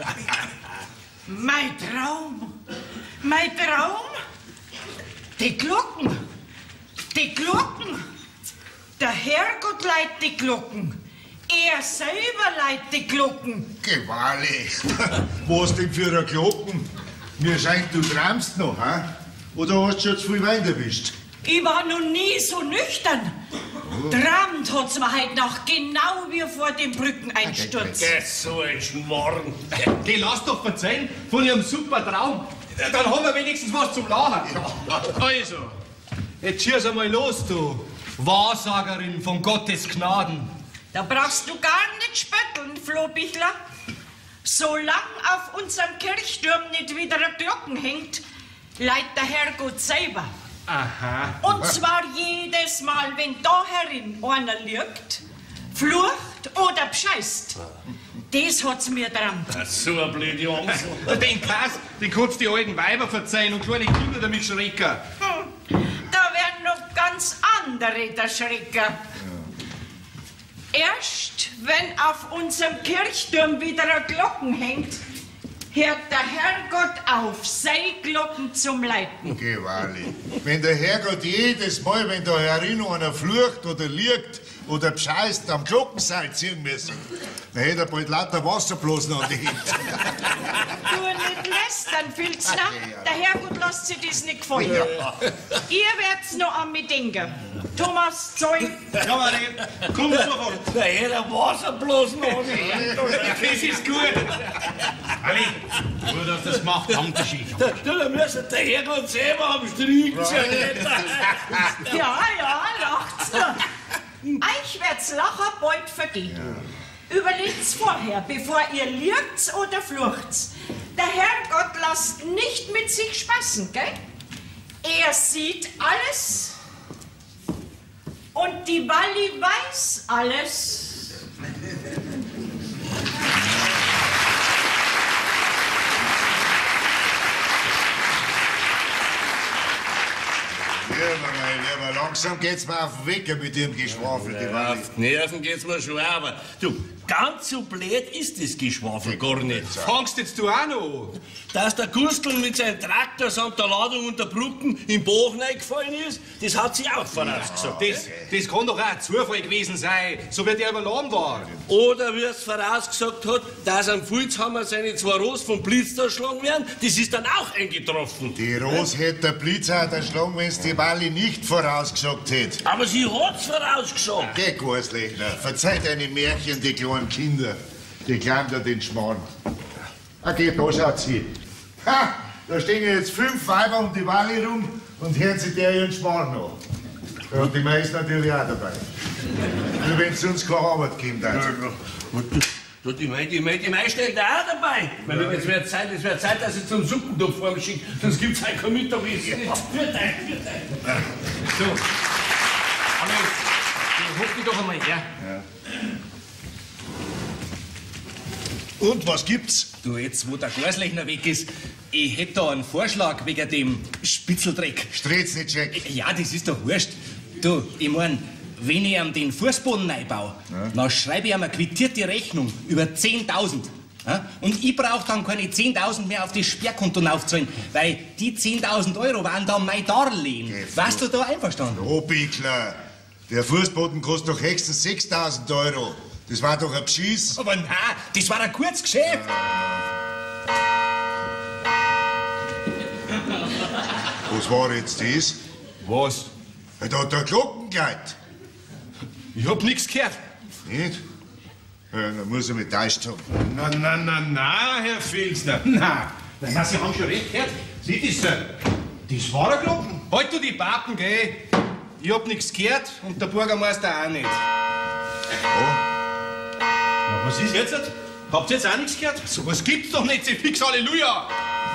Mein Traum, mein Traum. Die Glocken, die Glocken. Der Herrgott leiht die Glocken. Er selber leiht die Glocken. Gewaltig. Was denn für eine Glocken? Mir scheint, du träumst noch, hä? Oder hast du schon zu viel Wein erwischt? Ich war noch nie so nüchtern. Oh. Träumt hat's mir heute Nacht, genau wie vor dem Brückeneinsturz. Das so ein Schmarrn. Geh, lass doch verzeihen von ihrem super Traum. Dann haben wir wenigstens was zum Lachen. Ja. Also, jetzt schieß einmal los, du Wahrsagerin von Gottes Gnaden. Da brauchst du gar nicht spötteln, Flohbichler. Solange auf unserem Kirchturm nicht wieder eine Glocken hängt, leiht der Herrgott selber. Aha. Und zwar jedes Mal, wenn da herin einer liegt, flucht oder bescheißt. Das hat's mir dran. So eine blöde Angst. Den Kass, den kannst die alten Weiber verzeihen und kleine Kinder damit schrecken. Hm, da werden noch ganz andere der Schrecker. Erst wenn auf unserem Kirchturm wieder eine Glocken hängt, hört der Herrgott auf, seine Glocken zum Leiten. Gewaltig. Wenn der Herrgott jedes Mal, wenn da herin einer flucht oder liegt oder bescheißt, am Glockenseil ziehen müssen, dann hätte er bald lauter Wasserblasen an die Hände. Du nicht lästern, Filzner. Der Herrgott lässt sich das nicht gefallen. Ja. Ihr werd's noch an mich denken. Thomas, Zoll. Ja, Marie, komm sofort. Der hätte Wasserblasen an die Hände. Das ist gut. Ali, gut, dass das macht, danke schön. Du, da müsste der Herrgott selber am Stricken sein. Ja, ja, lacht's nur. Euch wird's lachen bald vergehen. Ja. Überlegt's vorher, bevor ihr liegt's oder flucht's. Der Herrgott lasst nicht mit sich spaßen, gell? Er sieht alles und die Walli weiß alles. Lieber, mein Lieber, langsam geht's mir auf den Wecker mit ihrem Geschwafel, Ja, auf die Nerven geht's mir schon, aber du, ganz so blöd ist das Geschwafel gar nicht. Fangst jetzt du auch noch an? Dass der Gustl mit seinem Traktor samt der Ladung und der Brücken im Bach reingefallen ist, das hat sie auch vorausgesagt. Das, das kann doch auch ein Zufall gewesen sein, so wie der überladen war. Oder wie es vorausgesagt hat, dass am Fulzhammer seine zwei Ross vom Blitz erschlagen werden, das ist dann auch eingetroffen. Die Ros hätte der Blitz auch erschlagen, wenn's die Walli nicht vorausgesagt hätte. Aber sie hat's vorausgesagt. Geh, Gorslechner, verzeih deine Märchen, die kleinen Kinder. Die glauben da den Schmarrn. Okay, da schaut sie. Ha! Da stehen jetzt fünf Weiber um die Walli rum und hören sich der ihren Schmarrn an. Und die Mai ist natürlich auch dabei. Nur wenn sonst keine Arbeit kommt. Also. Du, die Mai, die Mai, die Mai steht auch dabei. Weil ja. Jetzt wird Zeit, es wird Zeit, dass ich zum Suppentopf vor mich schicke. Sonst gibt's halt kein Mittagessen. Ja. Für dich, für dich. So. Aber jetzt, hock dich doch einmal her. Ja. Und was gibt's? Du, jetzt, wo der Glaslechner weg ist, ich hätte da einen Vorschlag wegen dem Spitzeldreck. Stritznitschek. Ja, das ist doch wurscht. Du, ich mein, wenn ich ihm den Fußboden einbaue, ja, dann schreibe ich ihm eine quittierte Rechnung über zehntausend. Ja? Und ich brauche dann keine zehntausend mehr auf das Sperrkonto aufzahlen, weil die zehntausend Euro waren dann mein Darlehen. Okay, warst du da einverstanden? Oh, Bickler, der Fußboden kostet doch höchstens sechstausend Euro. Das war doch ein Beschiss. Aber nein, das war ein kurzes Geschäft. Was war jetzt das? Was? Da hat der Glockenkleid. Ich hab nichts gehört. Nicht? Ja, dann muss er mich täuscht haben. Na, na, na, na, Herr Filzner. Na, na, Sie haben schon recht gehört. Sie, das, äh, das war ein Glocken. Halt du die Pappen, gell? Ich hab nichts gehört und der Bürgermeister auch nicht. Oh. Na, was ist jetzt? Habt ihr jetzt auch nichts gehört? So was gibt's doch nicht, Sie fix Halleluja!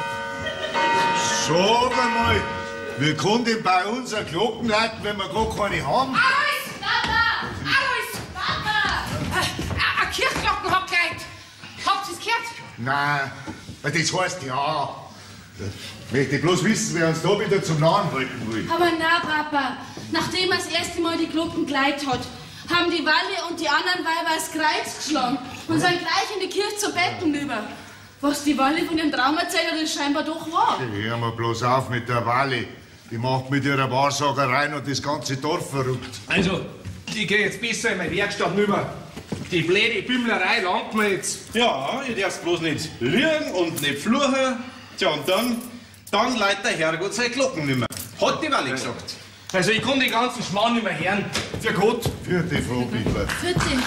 Sag einmal, wir können denn bei uns eine Glocken leiten, wenn wir gar keine haben? Alois, Papa! Alois, Papa! Äh, eine Kirchglocken hat geleitet. Habt ihr's gehört? Nein, das heißt ja. Ich möchte bloß wissen, wer uns da wieder zum Nahen halten will. Aber na, Papa, nachdem er das erste Mal die Glocken geleitet hat, haben die Walle und die anderen Weiber das Kreuz geschlagen und sind gleich in die Kirche zu betten über. Was die Walle von dem Traum erzählt hat, ist scheinbar doch wahr. Hör mal bloß auf mit der Walle. Die macht mit ihrer Wahrsagerei und das ganze Dorf verrückt. Also, ich gehe jetzt besser in meine Werkstatt rüber. Die blöde Bimmlerei langt mir jetzt. Ja, ihr dürft bloß nicht lügen und nicht fluchen. Tja, und dann, dann leitet der Herrgott seine Glocken nimmer. Hat die Walle gesagt. Also, ich kann den ganzen Schmarrn nicht mehr hören. Für Gott. Für die Frau Bittler. Für die.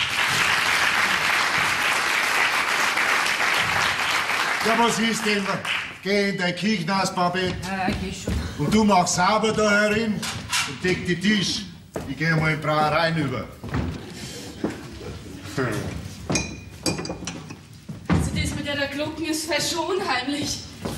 Ja, was ist denn? Geh in dein Kiechnass, Babette. Ja, ja, geh schon. Und du machst sauber da herin und deck die Tisch. Ich geh mal in die Brauerei rüber. Also das mit der Glocken ist fast schon unheimlich.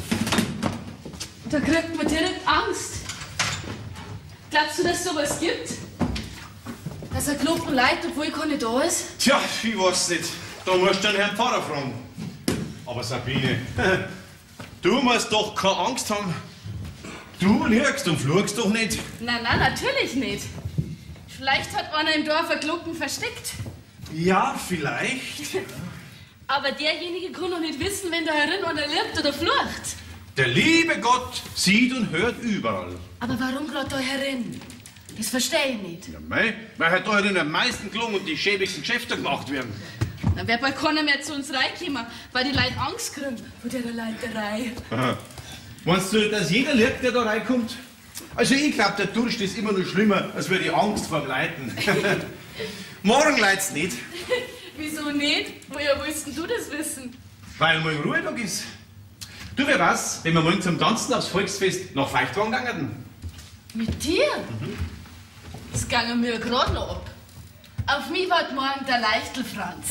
Da kriegt man direkt Angst. Glaubst du, dass es sowas gibt? Dass ein Glocken leitet, obwohl keiner da ist? Tja, ich weiß nicht. Da musst du den Herrn Pfarrer fragen. Aber Sabine, du musst doch keine Angst haben. Du lügst und fluchst doch nicht. Nein, nein, natürlich nicht. Vielleicht hat einer im Dorf ein Glocken versteckt. Ja, vielleicht. Aber derjenige kann doch nicht wissen, wenn da herin einer lebt oder flucht. Der liebe Gott sieht und hört überall. Aber warum gerade da herin? Das verstehe ich nicht. Ja, mei, weil halt da herin am meisten gelungen und die schäbigsten Geschäfte gemacht werden. Dann wird bald keiner mehr zu uns reinkommen, weil die Leute Angst kriegen vor der Leiterei. Aha. Meinst du, dass jeder lügt, der da reinkommt? Also ich glaube, der Durst ist immer noch schlimmer, als wir die Angst vor dem Leiten. Morgen leid's nicht. Wieso nicht? Woher willst denn du das wissen? Weil morgen Ruhetag ist. Du, wer weiß, wenn wir morgen zum Tanzen aufs Volksfest nach Feuchtwagen gingen? Mit dir? Mhm. Das ging mir gerade noch ab. Auf mich wartet morgen der Leichtel Franz.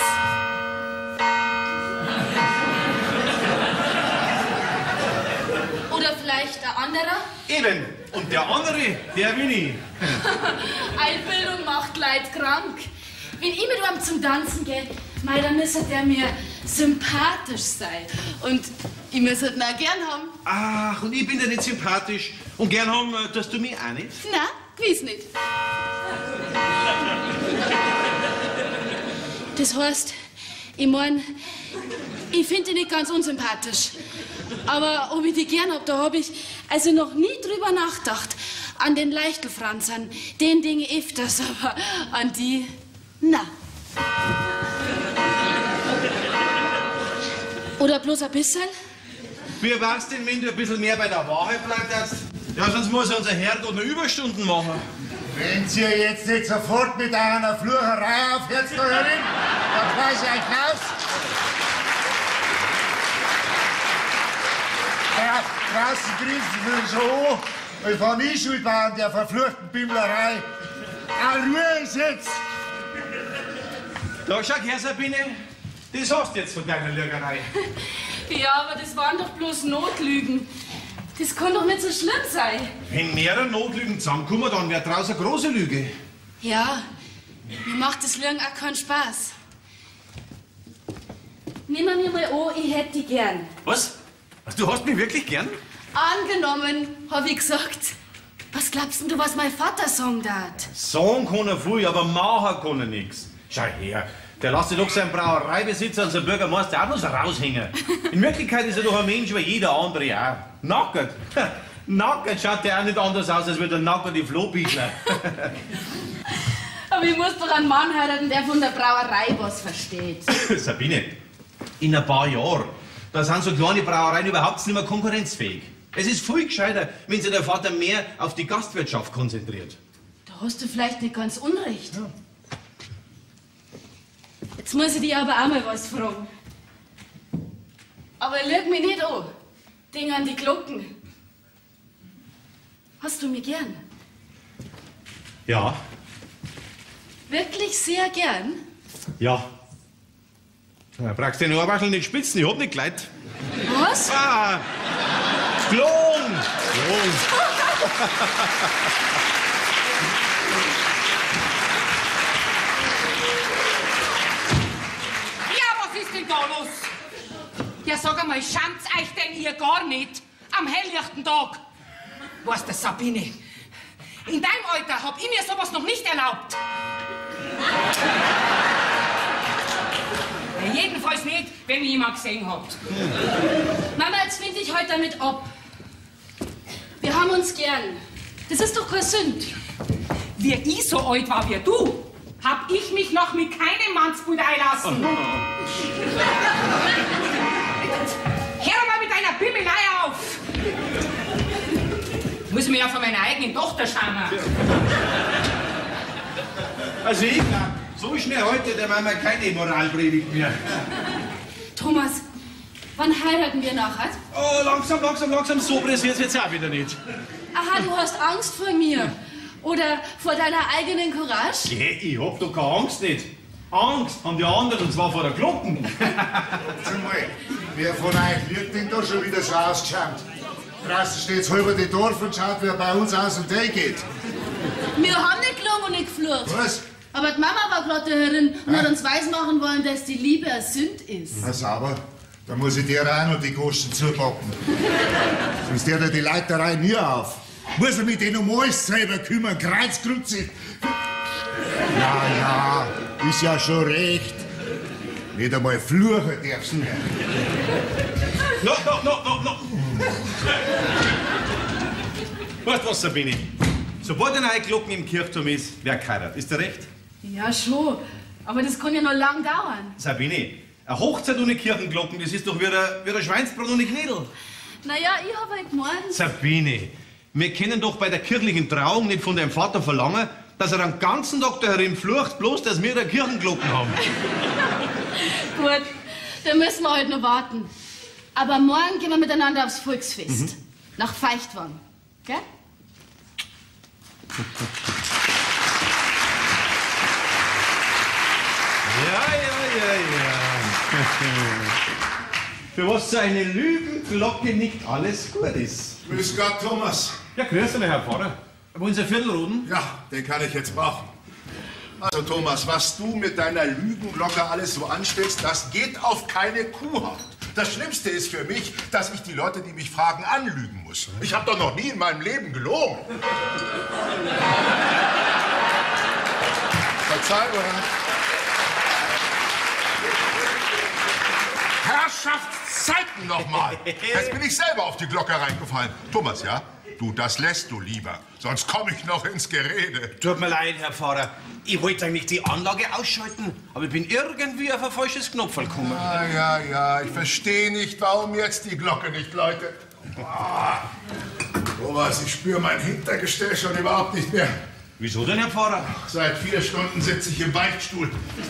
Oder vielleicht ein anderer? Eben. Und der andere, der bin ich. Einbildung macht Leid krank. Wenn ich mit ihm zum Tanzen gehe, mei, dann müsste der mir sympathisch sein. Und ich müsste ihn auch gern haben. Ach, und ich bin dir nicht sympathisch. Und gern haben äh, tust du mich auch nicht? Nein, gewiss nicht. Das heißt, ich mein, ich finde dich nicht ganz unsympathisch. Aber ob ich dich gern hab, da hab ich also noch nie drüber nachgedacht. An den Leichtelfranz, an den Dinge öfters, aber an die, na. Oder bloß ein bisschen? Wie war's denn, wenn du ein bisschen mehr bei der Wahrheit bleibst? Ja, sonst muss unser Herrgott noch Überstunden machen. Wenn ihr jetzt nicht sofort mit einer Flucherei aufhört da herin, dann schmeiß ich euch raus. Ja, draußen grinsen sie schon an. Ich war nie schuld an der verfluchten Bimmlerei. Eine Ruhe ist jetzt. Da, schau her, Sabine. Das hast du jetzt von deiner Lügerei. Ja, aber das waren doch bloß Notlügen. Das kann doch nicht so schlimm sein. Wenn mehrere Notlügen zusammenkommen, dann wäre draus eine große Lüge. Ja, mir macht das Lügen auch keinen Spaß. Nimm mir mal an, ich hätte dich gern. Was? Was, du hast mich wirklich gern? Angenommen, hab ich gesagt. Was glaubst denn du, was mein Vater sagen darf? Sagen kann er viel, aber machen kann er nichts. Schau her, der lässt sich doch seinen Brauereibesitzer und seinen Bürgermeister auch noch so raushängen. In Wirklichkeit ist er doch ein Mensch wie jeder andere auch. Nackert. Nackert schaut der auch nicht anders aus, als würde der Nackert die Flohbichler. Aber ich muss doch einen Mann heiraten, der von der Brauerei was versteht. Sabine, in ein paar Jahren, da sind so kleine Brauereien überhaupt nicht mehr konkurrenzfähig. Es ist viel gescheiter, wenn sich der Vater mehr auf die Gastwirtschaft konzentriert. Da hast du vielleicht nicht ganz unrecht. Ja. Jetzt muss ich dich aber auch mal was fragen. Aber lüg mich nicht an. Denk an die Glocken. Hast du mich gern? Ja. Wirklich sehr gern? Ja. Da brauchst du den Ohrwachel nicht spitzen, ich hab nicht geleit. Was? Ah! Klon! Klon! Ja, was ist denn da los? Ja, sag einmal, schämt's euch denn ihr gar nicht? am helllichten Tag. Weißt du, Sabine, in deinem Alter hab ich mir sowas noch nicht erlaubt. Ja, jedenfalls nicht, wenn mich jemand gesehen hat. Mama, jetzt finde ich heute damit ab. Wir haben uns gern. Das ist doch kein Sünd. Wie ich so alt war wie du, hab ich mich noch mit keinem Mannsbild einlassen. Hör mal mit deiner Bimmelei auf! Muss mir ja von meiner eigenen Tochter schauen. Also ich glaub, so schnell heute der Mama keine Moralpredigt mehr. Thomas, wann heiraten wir nachher? Oh, langsam, langsam, langsam, so pressiert jetzt auch wieder nicht. Aha, du hast Angst vor mir. Oder vor deiner eigenen Courage? Ja, ich hab doch keine Angst nicht. Angst haben die anderen, und zwar vor der Glocken. Sag mal, wer von euch wird denn da schon wieder so ausgeschaut? Draußen steht's halber die Dorf und schaut, wer bei uns aus und ein geht. Wir haben nicht gelungen und nicht geflucht. Was? Aber die Mama war gerade da herin und hat uns weismachen wollen, dass die Liebe eine Sünd ist. Na sauber, da muss ich dir auch noch die Goschen zupacken. Sonst hört er die Leiterei nie auf. Muss er mit denen um alles selber kümmern, Kreuzkruzig. Ja, ja, ist ja schon recht. Nicht einmal fluchen darfst du mehr. No, no, no, no, no. Weißt du was, Sabine? Sobald eine neue Glocken im Kirchturm ist, wer geheiratet. Ist der recht? Ja, schon. Aber das kann ja noch lang dauern. Sabine, eine Hochzeit ohne Kirchenglocken, das ist doch wie ein, wie ein Schweinsbrot ohne Knädel. Naja, ich hab halt gemeint... Sabine, wir können doch bei der kirchlichen Trauung nicht von deinem Vater verlangen, dass er den ganzen Tag da herin flucht, bloß dass wir da Kirchenglocken haben. Gut, dann müssen wir halt noch warten. Aber morgen gehen wir miteinander aufs Volksfest. Mhm. Nach Feichtwang. Gell? Ja, ja, ja, ja. Für was so eine Lügenglocke nicht alles gut ist. Grüß Gott, Thomas. Ja, grüß dich, Herr Pfarrer. Wollen Sie ein Viertel roden? Ja, den kann ich jetzt brauchen. Also, Thomas, was du mit deiner Lügenglocke alles so anstellst, das geht auf keine Kuhhaut. Das Schlimmste ist für mich, dass ich die Leute, die mich fragen, anlügen muss. Ich habe doch noch nie in meinem Leben gelogen. Verzeihung. Herrschaftszeiten nochmal. Jetzt bin ich selber auf die Glocke reingefallen. Thomas, ja? Du, das lässt du lieber. Sonst komme ich noch ins Gerede. Tut mir leid, Herr Pfarrer. Ich wollte eigentlich die Anlage ausschalten, aber ich bin irgendwie auf ein falsches Knopferl gekommen. Ja, ja, ja. Ich verstehe nicht, warum jetzt die Glocke nicht läutet. Ah. Thomas, ich spüre mein Hintergestell schon überhaupt nicht mehr. Wieso denn, Herr Pfarrer? Seit vier Stunden sitze ich im Beichtstuhl.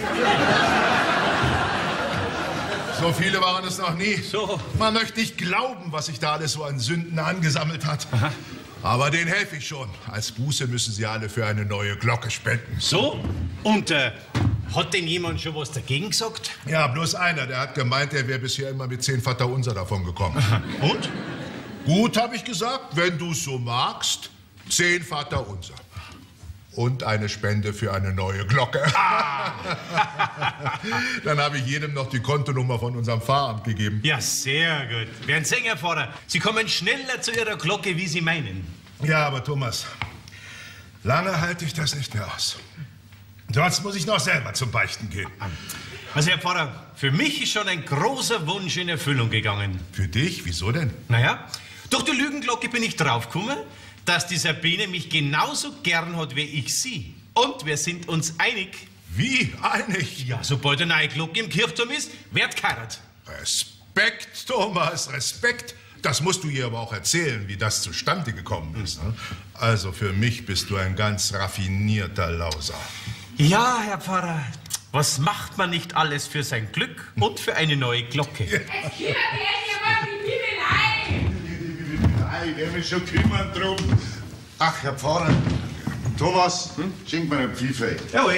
So viele waren es noch nie. So. Man möchte nicht glauben, was sich da alles so an Sünden angesammelt hat. Aha. Aber denen helfe ich schon. Als Buße müssen sie alle für eine neue Glocke spenden. So? Und äh, hat denn jemand schon was dagegen gesagt? Ja, bloß einer. Der hat gemeint, er wäre bisher immer mit zehn Vaterunser davon gekommen. Aha. Und? Gut, habe ich gesagt, wenn du es so magst, zehn Vaterunser. Und eine Spende für eine neue Glocke. Ah. Dann habe ich jedem noch die Kontonummer von unserem Pfarramt gegeben. Ja, sehr gut. Werden Sie, Herr Pfarrer, Sie kommen schneller zu Ihrer Glocke, wie Sie meinen. Ja, aber Thomas, lange halte ich das nicht mehr aus. Sonst muss ich noch selber zum Beichten gehen. Also, Herr Pfarrer, für mich ist schon ein großer Wunsch in Erfüllung gegangen. Für dich? Wieso denn? Naja, durch die Lügenglocke bin ich draufgekommen, dass die Sabine mich genauso gern hat wie ich sie. Und wir sind uns einig. Wie einig? Ja, sobald eine neue Glocke im Kirchturm ist, wird geheiratet. Respekt, Thomas, Respekt. Das musst du ihr aber auch erzählen, wie das zustande gekommen ist. Ne? Also für mich bist du ein ganz raffinierter Lauser. Ja, Herr Pfarrer, was macht man nicht alles für sein Glück und für eine neue Glocke? Es kümmert mich immer die Bibelei. Ich werde mich schon kümmern drum. Ach, Herr Pfarrer. Thomas, hm? Schenk mir einen Pfiffe. Jawohl.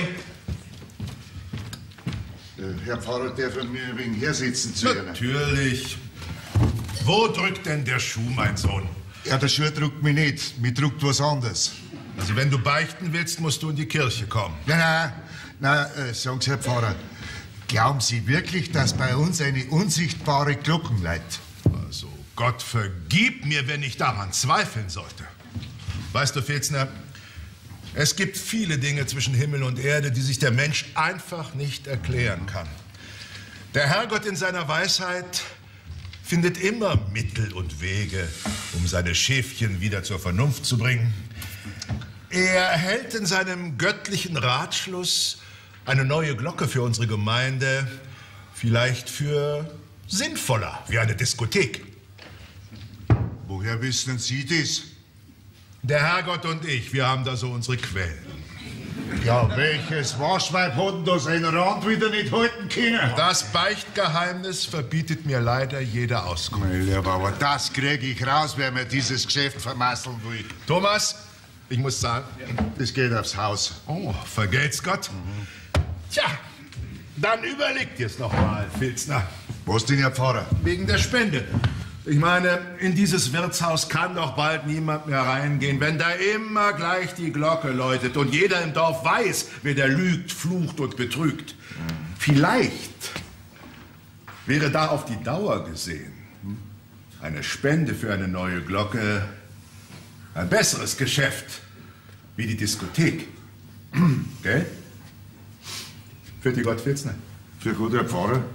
Herr Pfarrer, darf er mir ein wenig hersitzen zu Ihnen? Natürlich. Wo drückt denn der Schuh, mein Sohn? Ja, der Schuh drückt mich nicht. Mir drückt was anderes. Also wenn du beichten willst, musst du in die Kirche kommen. Nein, nein, nein, äh, sagen Sie, Herr Pfarrer. Glauben Sie wirklich, dass bei uns eine unsichtbare Glocken leitet? Also Gott vergib mir, wenn ich daran zweifeln sollte. Weißt du, Filzner, es gibt viele Dinge zwischen Himmel und Erde, die sich der Mensch einfach nicht erklären kann. Der Herrgott in seiner Weisheit findet immer Mittel und Wege, um seine Schäfchen wieder zur Vernunft zu bringen. Er hält in seinem göttlichen Ratschluss eine neue Glocke für unsere Gemeinde vielleicht für sinnvoller wie eine Diskothek. Woher wissen Sie das? Der Herrgott und ich, wir haben da so unsere Quellen. Ja, welches Waschweib hat denn da seinen Rand wieder nicht halten können? Das Beichtgeheimnis verbietet mir leider jede Auskunft. Mein Lieber, aber das kriege ich raus, wer mir dieses Geschäft vermasseln will. Thomas, ich muss sagen... Das geht aufs Haus. Oh, vergelt's Gott. Mhm. Tja, dann überleg dir's noch mal, Filzner. Was denn, Herr Pfarrer? Wegen der Spende. Ich meine, in dieses Wirtshaus kann doch bald niemand mehr reingehen, wenn da immer gleich die Glocke läutet und jeder im Dorf weiß, wer da lügt, flucht und betrügt. Vielleicht wäre da auf die Dauer gesehen eine Spende für eine neue Glocke ein besseres Geschäft wie die Diskothek. Gell? Für die Gott Filzner. Für gut, Herr Pfarrer.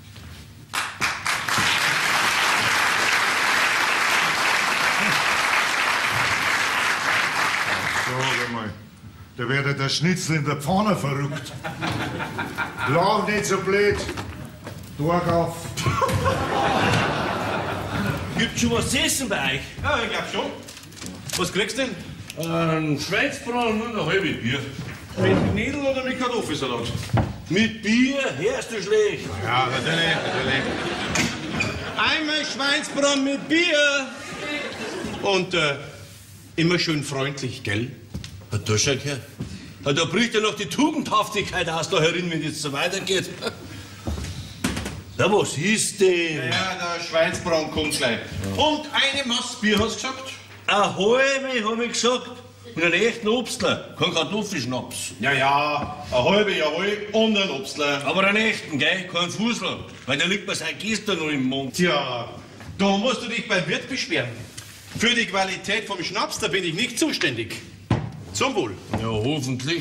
Sag mal, da wäre der Schnitzel in der Pfanne verrückt. Lach nicht so blöd. Durch auf. Gibt's schon was zu essen bei euch? Ja, ich glaub schon. Was kriegst du denn? Ein Schweinsbraten und ein halbes Bier. Mit Knödel oder mit Kartoffelsalat? Mit Bier hörst du schlecht. Ja, natürlich, natürlich. Einmal Schweinsbraten mit Bier. Und äh, immer schön freundlich, gell? Hat da schon gehört? Da bricht ja noch die Tugendhaftigkeit aus da herin, wenn es so weitergeht. Ja, was ist denn? Ja, der Schweinsbraten kommt gleich. Und eine Maß Bier, hast du gesagt? Eine halbe, hab ich gesagt. Mit einem echten Obstler. Kein Kartoffelschnaps. Ja, ja, eine halbe, jawohl, und ein Obstler. Aber einen echten, gell? Kein Fußl. Weil der liegt mir seit gestern noch im Mund. Tja, da musst du dich beim Wirt beschweren. Für die Qualität vom Schnaps, da bin ich nicht zuständig. Zum Wohl. Ja, hoffentlich.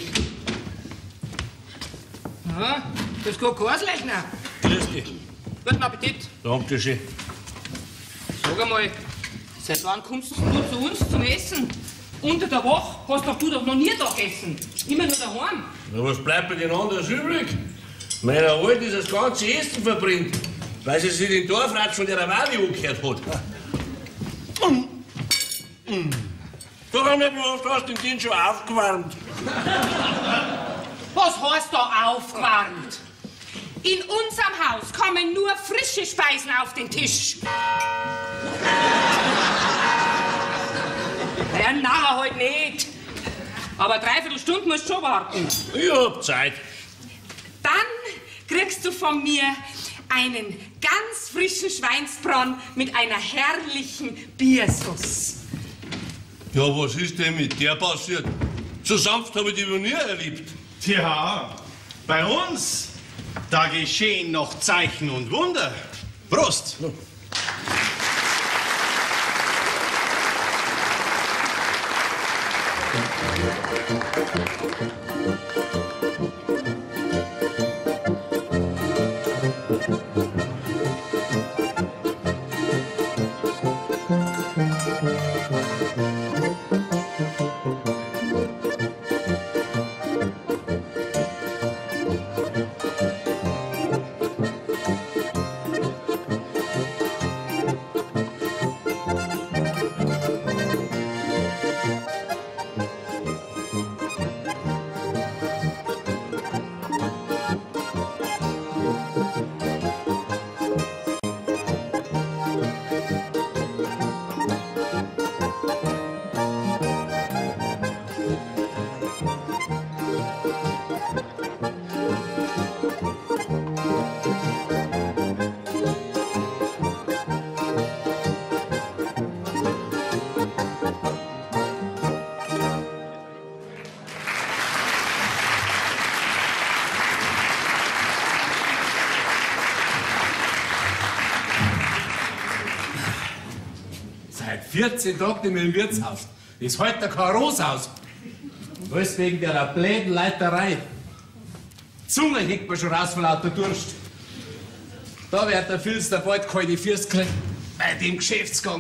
Ja, das geht Korslechner. Grüß dich. Guten Appetit. Danke schön. Sag einmal, seit wann kommst du zu uns zum Essen? Unter der Woche hast doch du doch noch nie da gegessen. Immer nur daheim. Ja, was bleibt bei den anderen übrig? Meiner Alte ist das ganze Essen verbringt, weil sie sich den Dorfrat von der Wali angehört hat. Sag einmal, wie oft hast du den schon aufgewärmt? Was heißt da aufgewärmt? In unserem Haus kommen nur frische Speisen auf den Tisch. Ja, nachher halt nicht. Aber dreiviertel Stunde musst du schon warten. Ich hab Zeit. Dann kriegst du von mir einen ganz frischen Schweinsbraten mit einer herrlichen Biersauce. Ja, was ist denn mit der passiert? So sanft habe ich die noch nie erlebt. Tja, bei uns, da geschehen noch Zeichen und Wunder. Prost! Ja. vierzehn Tage nicht mehr im Wirtshaus. Das hält da kein Ros aus. Alles wegen der bläden Leiterei. Zunge hängt mir schon raus von lauter Durst. Da wird der Filster bald kalte Füße kriegen. Bei dem Geschäftsgang.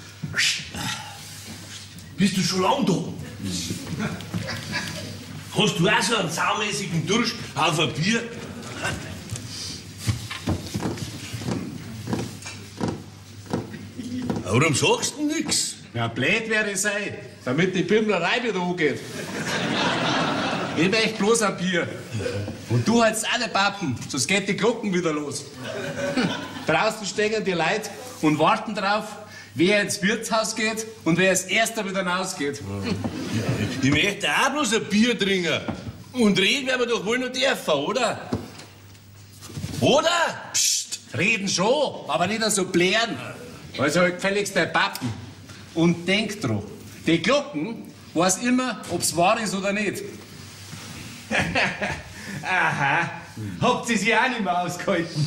Bist du schon lang da? Hast du auch so einen saumäßigen Durst auf ein Bier? Warum sagst du nix? Ja, blöd wäre ich sein, damit die Bimmlerei wieder angeht. Ich möchte bloß ein Bier. Und du hältst alle Pappen, sonst geht die Glocken wieder los. Draußen stehen die Leute und warten drauf, wer ins Wirtshaus geht und wer als erster wieder rausgeht. Ich möchte auch bloß ein Bier trinken. Und reden werden wir doch wohl noch dürfen, oder? Oder? Psst, reden schon, aber nicht so blären. Also halt gefälligst dein Pappen. Und denk dran, die Glocken weiß immer, ob's wahr ist oder nicht. Aha, habt ihr sie auch nicht mehr ausgehalten?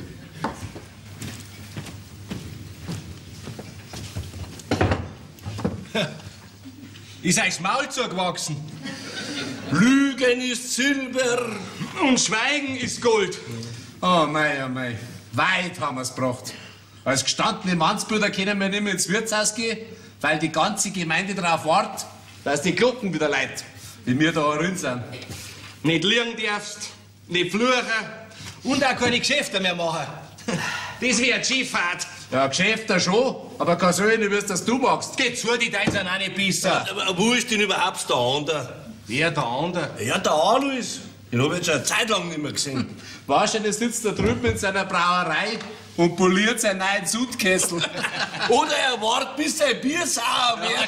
Ist euch das Maul zugewachsen? Lügen ist Silber und Schweigen ist Gold. Oh mei, oh mei, weit haben wir's gebracht. Als gestandene Mannsbrüder können wir nicht mehr ins Wirtshaus gehen, weil die ganze Gemeinde darauf wartet, dass die Glocken wieder läuten, wie wir da herin sind. Nicht liegen darfst, nicht fluchen und auch keine Geschäfte mehr machen. Das wäre Skifahrt. Ja, Geschäfte schon, aber keine so eine, wie das du machst. Geh zu, die Deine sind auch nicht besser. Aber wo ist denn überhaupt der andere? Wer der andere? Ja, der Alois. Den hab ich jetzt schon eine Zeit lang nicht mehr gesehen. Wahrscheinlich sitzt er drüben in seiner Brauerei und poliert seinen neuen Sudkessel. Oder er wartet, bis sein Bier sauer wird.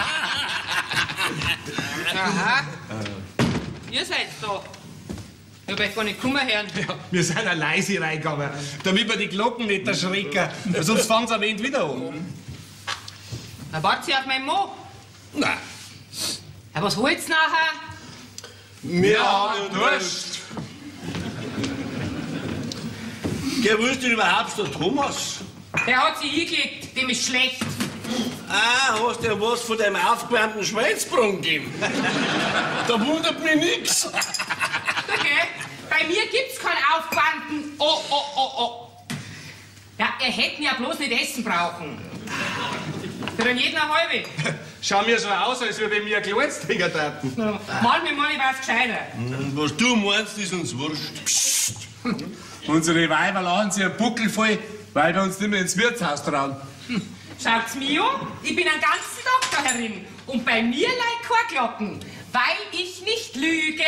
Aha. Ihr seid da. Ich hab euch gar nicht kommen hören. Ja, wir sind eine leise reingegangen, damit wir die Glocken nicht erschrecken. Sonst fangen sie am Ende wieder an. Na, wartet ihr auf meinen Mann? Nein. Ja, was holt's nachher? Wir haben Durst. Geh, wo ist denn überhaupt der Thomas? Der hat sich hingelegt, dem ist schlecht. Ah, hast du ja was von deinem aufgewärmten Schweinsbrunn gegeben? Da wundert mich nix. Okay, bei mir gibt's keinen aufgewärmten. Oh, oh, oh, oh. Ja, er hätte ihn ja bloß nicht essen brauchen. Für dann jeden eine halbe. Schau mir so aus, als würde ich mir ein kleines trinken taten. Ja. Mal mir mal, ich weiß gescheiter. Was du meinst, ist uns wurscht. Psst. Unsere Weiber lachen sich einen Buckel voll, weil wir uns nicht mehr ins Wirtshaus trauen. Hm. Schaut's mir an, ich bin den ganzen Tag da herin. Und bei mir leid keine Glocken, weil ich nicht lüge.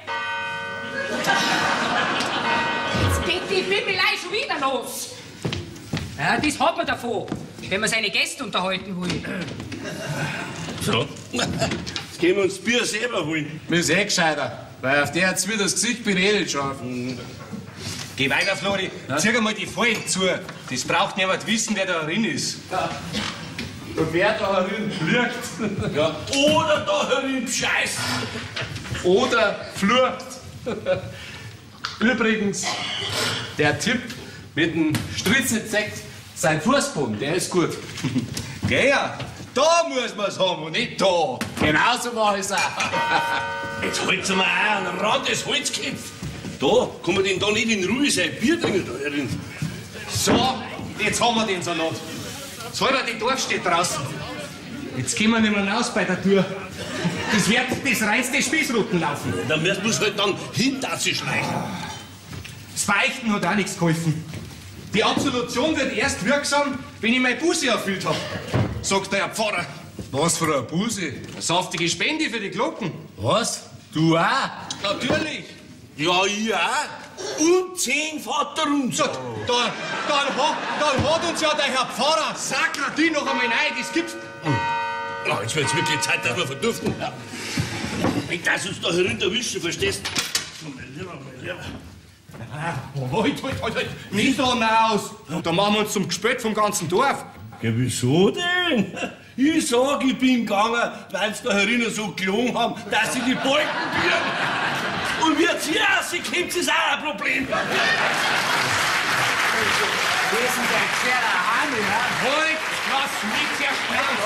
Jetzt geht die Bimmelei schon wieder los. Ja, das hat man davon, wenn man seine Gäste unterhalten will. So, jetzt gehen wir uns das Bier selber holen. Mir ist eh gescheiter, weil auf der hat's wieder das Gesicht bin ich eh nicht scharf. Geh weiter, Flori. Ja? Zieh einmal die Fallen zu. Das braucht niemand wissen, wer da drin ist. Ja. Und wer da herin fliegt. Ja. Oder da herin scheißt. Oder flucht. Übrigens, der Tipp mit dem Stritzezekt, sein Fußboden, der ist gut. Geh ja, da muss man's haben und nicht da. Genauso mach ich's auch. Jetzt halt's mal auch an Rand des Holzkopf. Da kann man denn da nicht in Ruhe sein Bier trinken da herin. So, jetzt haben wir den Salat. Selber die Dorf steht draußen. Jetzt gehen wir nicht mehr raus bei der Tür. Das wird das reinste Spießruten laufen. Dann müssen wir halt dann hinter sich schleichen. Das Beichten hat auch nichts geholfen. Die Absolution wird erst wirksam, wenn ich meine Buße erfüllt habe, sagt der Herr Pfarrer. Was für eine Buße? Eine saftige Spende für die Glocken. Was? Du auch? Natürlich. Ja, ich auch. Und zehn Vaterunser. So, dann, dann, dann hat uns ja der Herr Pfarrer Sakrati noch einmal rein, das gibt's. Ja, jetzt wird's wirklich Zeit, dass wir verduften. Ja. Nicht, dass uns da herin erwischen, verstehst du? Mein Lieber, mein Lieber. Halt, halt, halt, halt. Nicht da raus. Da machen wir uns zum Gespött vom ganzen Dorf. Ja, wieso denn? Ich sag, ich bin gegangen, weil sie da herinnen so gelogen haben, dass sie die Balken bieren. Und wie sie rauskommt, ist auch ein Problem. Das ist ein kleiner Hahn, ja? Halt! Lass mich zerstören.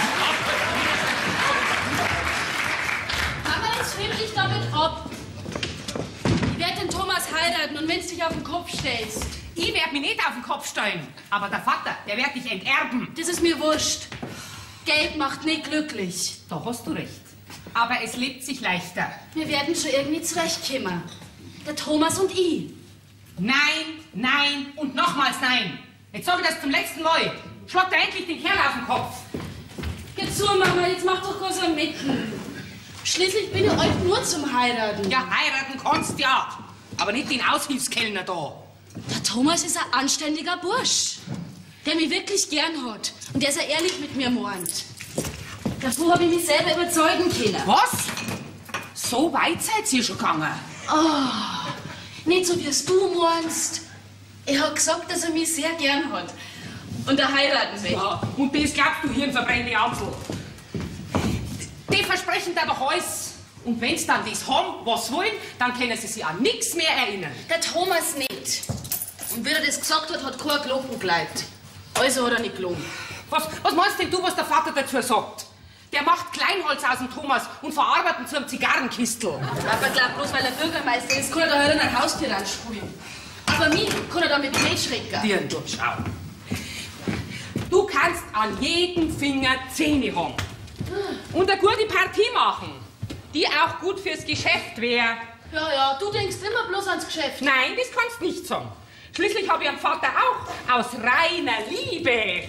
Mama, jetzt film dich damit ab. Ich werde den Thomas heiraten und wenn du dich auf den Kopf stellst. Ich werd mich nicht auf den Kopf stellen, aber der Vater, der wird dich enterben. Das ist mir wurscht. Geld macht nicht glücklich. Da hast du recht. Aber es lebt sich leichter. Wir werden schon irgendwie zurechtkommen. Der Thomas und ich. Nein, nein und nochmals nein. Jetzt sag ich das zum letzten Mal. Schlag dir endlich den Kerl auf den Kopf. Jetzt so, Mama, jetzt mach doch was am Mitten. Schließlich bin ich euch nur zum Heiraten. Ja, heiraten kannst ja. Aber nicht den Aushilfskellner da. Der Thomas ist ein anständiger Bursch, der mich wirklich gern hat. Und der ist ja ehrlich mit mir meint. Davor habe ich mich selber überzeugen können. Was? So weit seid ihr schon gegangen? Oh, nicht so, wie es du meinst. Er hat gesagt, dass er mich sehr gern hat. Und er heiraten will. Ja, und das glaubst du, hirnverbrennende Amsel. Die versprechen da doch alles. Und wenn sie dann das haben, was wollen, dann können sie sich an nichts mehr erinnern. Der Thomas nicht. Und wie er das gesagt hat, hat kein Glocken geleitet. Also hat er nicht gelogen. Was, was meinst denn du, was der Vater dazu sagt? Der macht Kleinholz aus dem Thomas und verarbeitet ihn zu einem Zigarrenkistel. Aber glaub bloß, weil er Bürgermeister ist, kann er da halt ein Haustier ansprühen. Aber mich kann er damit nicht schrecken. Dir durchschau. Du kannst an jedem Finger Zähne haben. Und eine gute Partie machen, die auch gut fürs Geschäft wäre. Ja, ja, du denkst immer bloß ans Geschäft. Nein, das kannst du nicht sagen. Schließlich habe ich einen Vater auch aus reiner Liebe.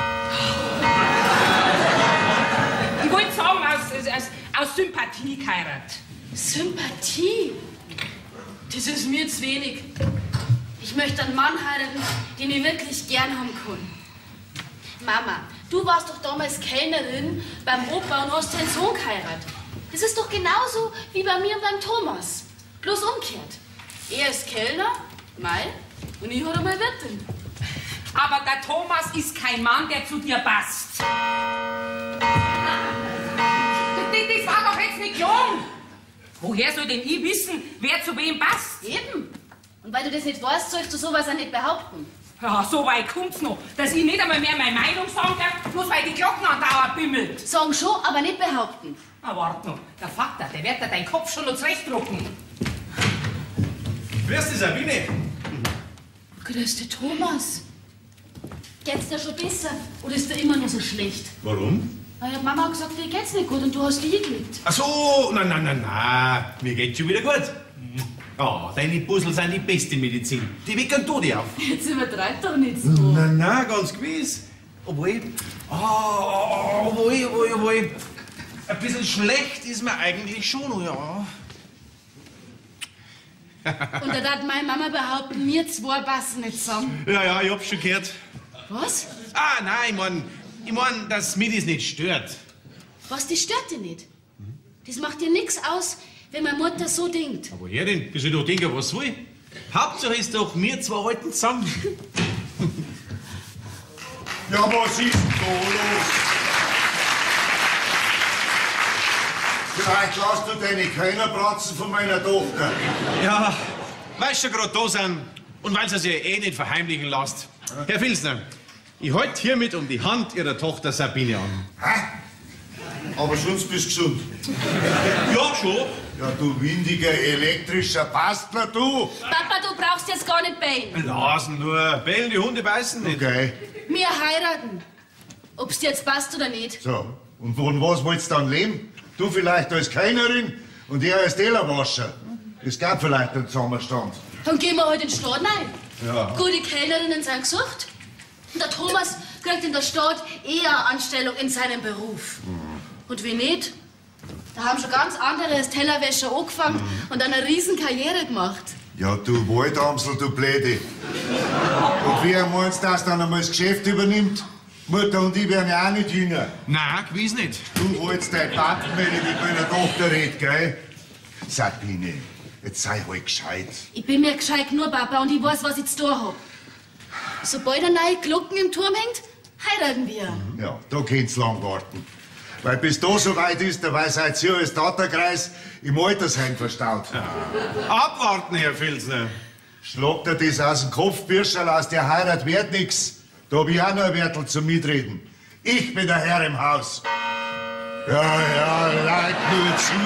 Ich wollte sagen, aus, aus, aus Sympathie geheiratet. Sympathie? Das ist mir zu wenig. Ich möchte einen Mann heiraten, den ich wirklich gern haben kann. Mama, du warst doch damals Kellnerin beim Opa und hast deinen Sohn geheiratet. Das ist doch genauso wie bei mir und beim Thomas. Bloß umgekehrt. Er ist Kellner, mei, und ich halt einmal Wirtin. Aber der Thomas ist kein Mann, der zu dir passt. Das, das war doch jetzt nicht jung. Woher soll denn ich wissen, wer zu wem passt? Eben. Und weil du das nicht weißt, sollst du sowas auch nicht behaupten. Ja, so weit kommt's noch, dass ich nicht einmal mehr meine Meinung sagen darf, bloß weil die Glocken andauernd bimmelt. Sagen schon, aber nicht behaupten. Na, wart noch. Der Vater, der wird dir deinen Kopf schon noch zurechtdrucken. Grüß dich, Sabine. Grüß dich, Thomas. Geht's dir schon besser? Oder ist dir immer noch so schlecht? Warum? Na ja, Mama hat gesagt, dir geht's nicht gut und du hast dich hingelegt. Ach so, nein, nein, nein, nein. Mir geht's schon wieder gut. Ja, deine Puzzle sind die beste Medizin. Die wecken du dich auf. Jetzt übertreib doch nicht so. Nein, nein, ganz gewiss. Obwohl, oh, obwohl, obwohl, obwohl, ein bisschen schlecht ist mir eigentlich schon, ja. Und da hat meine Mama behaupten, wir zwei passen nicht zusammen. Ja, ja, ich hab's schon gehört. Was? Ah, nein, ich mein, ich mein, dass mich das nicht stört. Was, das stört dich nicht? Das macht dir nichts aus, wenn meine Mutter so denkt. Aber woher denn? Wie soll ich doch denken, was soll? Hauptsache ist doch, wir zwei halten zusammen. Ja, was ist denn da los? Vielleicht lass du deine Kölnerbratzen von meiner Tochter. Ja, weil sie gerade da sind und weil sie sich eh nicht verheimlichen lässt. Herr Filzner, ich halte hiermit um die Hand Ihrer Tochter Sabine an. Hä? Aber sonst bist du gesund. Ja, schon. Ja, du windiger elektrischer Bastler, du. Papa, du brauchst jetzt gar nicht bellen. Lassen nur. Bellen die Hunde beißen nicht. Okay. Wir heiraten. Ob's dir jetzt passt oder nicht. So, und von was wollt's dann leben? Du vielleicht als Kellnerin und er als Tellerwascher. Es gab vielleicht einen Zusammenstand. Dann gehen wir halt in den Stadt rein. Ja. Gute Kellnerinnen sind gesucht. Und der Thomas kriegt in der Stadt eher Anstellung in seinem Beruf. Mhm. Und wie nicht? Da haben schon ganz andere als Tellerwäscher angefangen Mhm. und eine riesen Karriere gemacht. Ja, du Waldamsel, du Bläde. Und wie meinst du, dass dann einmal das Geschäft übernimmt? Mutter und ich werden ja auch nicht jünger. Nein, gewiss nicht. Du wolltest dein Pappen, wenn ich mit meiner Tochter red, gell? Sabine, jetzt sei halt gescheit. Ich bin mir gescheit genug, Papa, und ich weiß, was ich zu tun hab. Sobald eine neue Glocken im Turm hängt, heiraten wir. Ja, da könnt's lang warten. Weil bis da so weit ist, dabei seid ihr als Taterkreis im Altersheim verstaut. Abwarten, Herr Filzner. Schlag dir das aus dem Kopf, Birscherl, aus der Heirat wird nix. Da hab ich auch noch ein Wörtel zum Mitreden. Ich bin der Herr im Haus. Ja, ja, leid nur zu.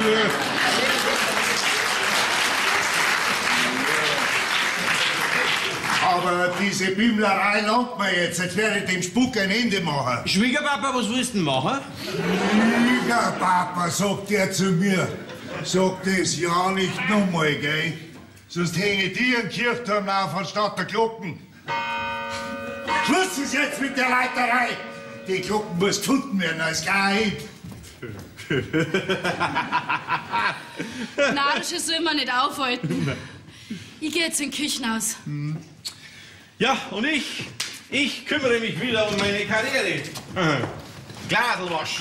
Aber diese Bimmlerei langt mir jetzt. Jetzt werde ich dem Spuk ein Ende machen. Schwiegerpapa, was willst du denn machen? Schwiegerpapa, sagt er zu mir. Sag das ja nicht nochmal, gell? Sonst hänge ich dir im Kirchturm auf anstatt der Glocken. Schluss ist jetzt mit der Leiterei. Die Glocken muss gefunden werden als Geheim. Narsche soll man nicht aufhalten. Ich gehe jetzt in den Küchenhaus. Ja, und ich, ich kümmere mich wieder um meine Karriere. Glasel waschen.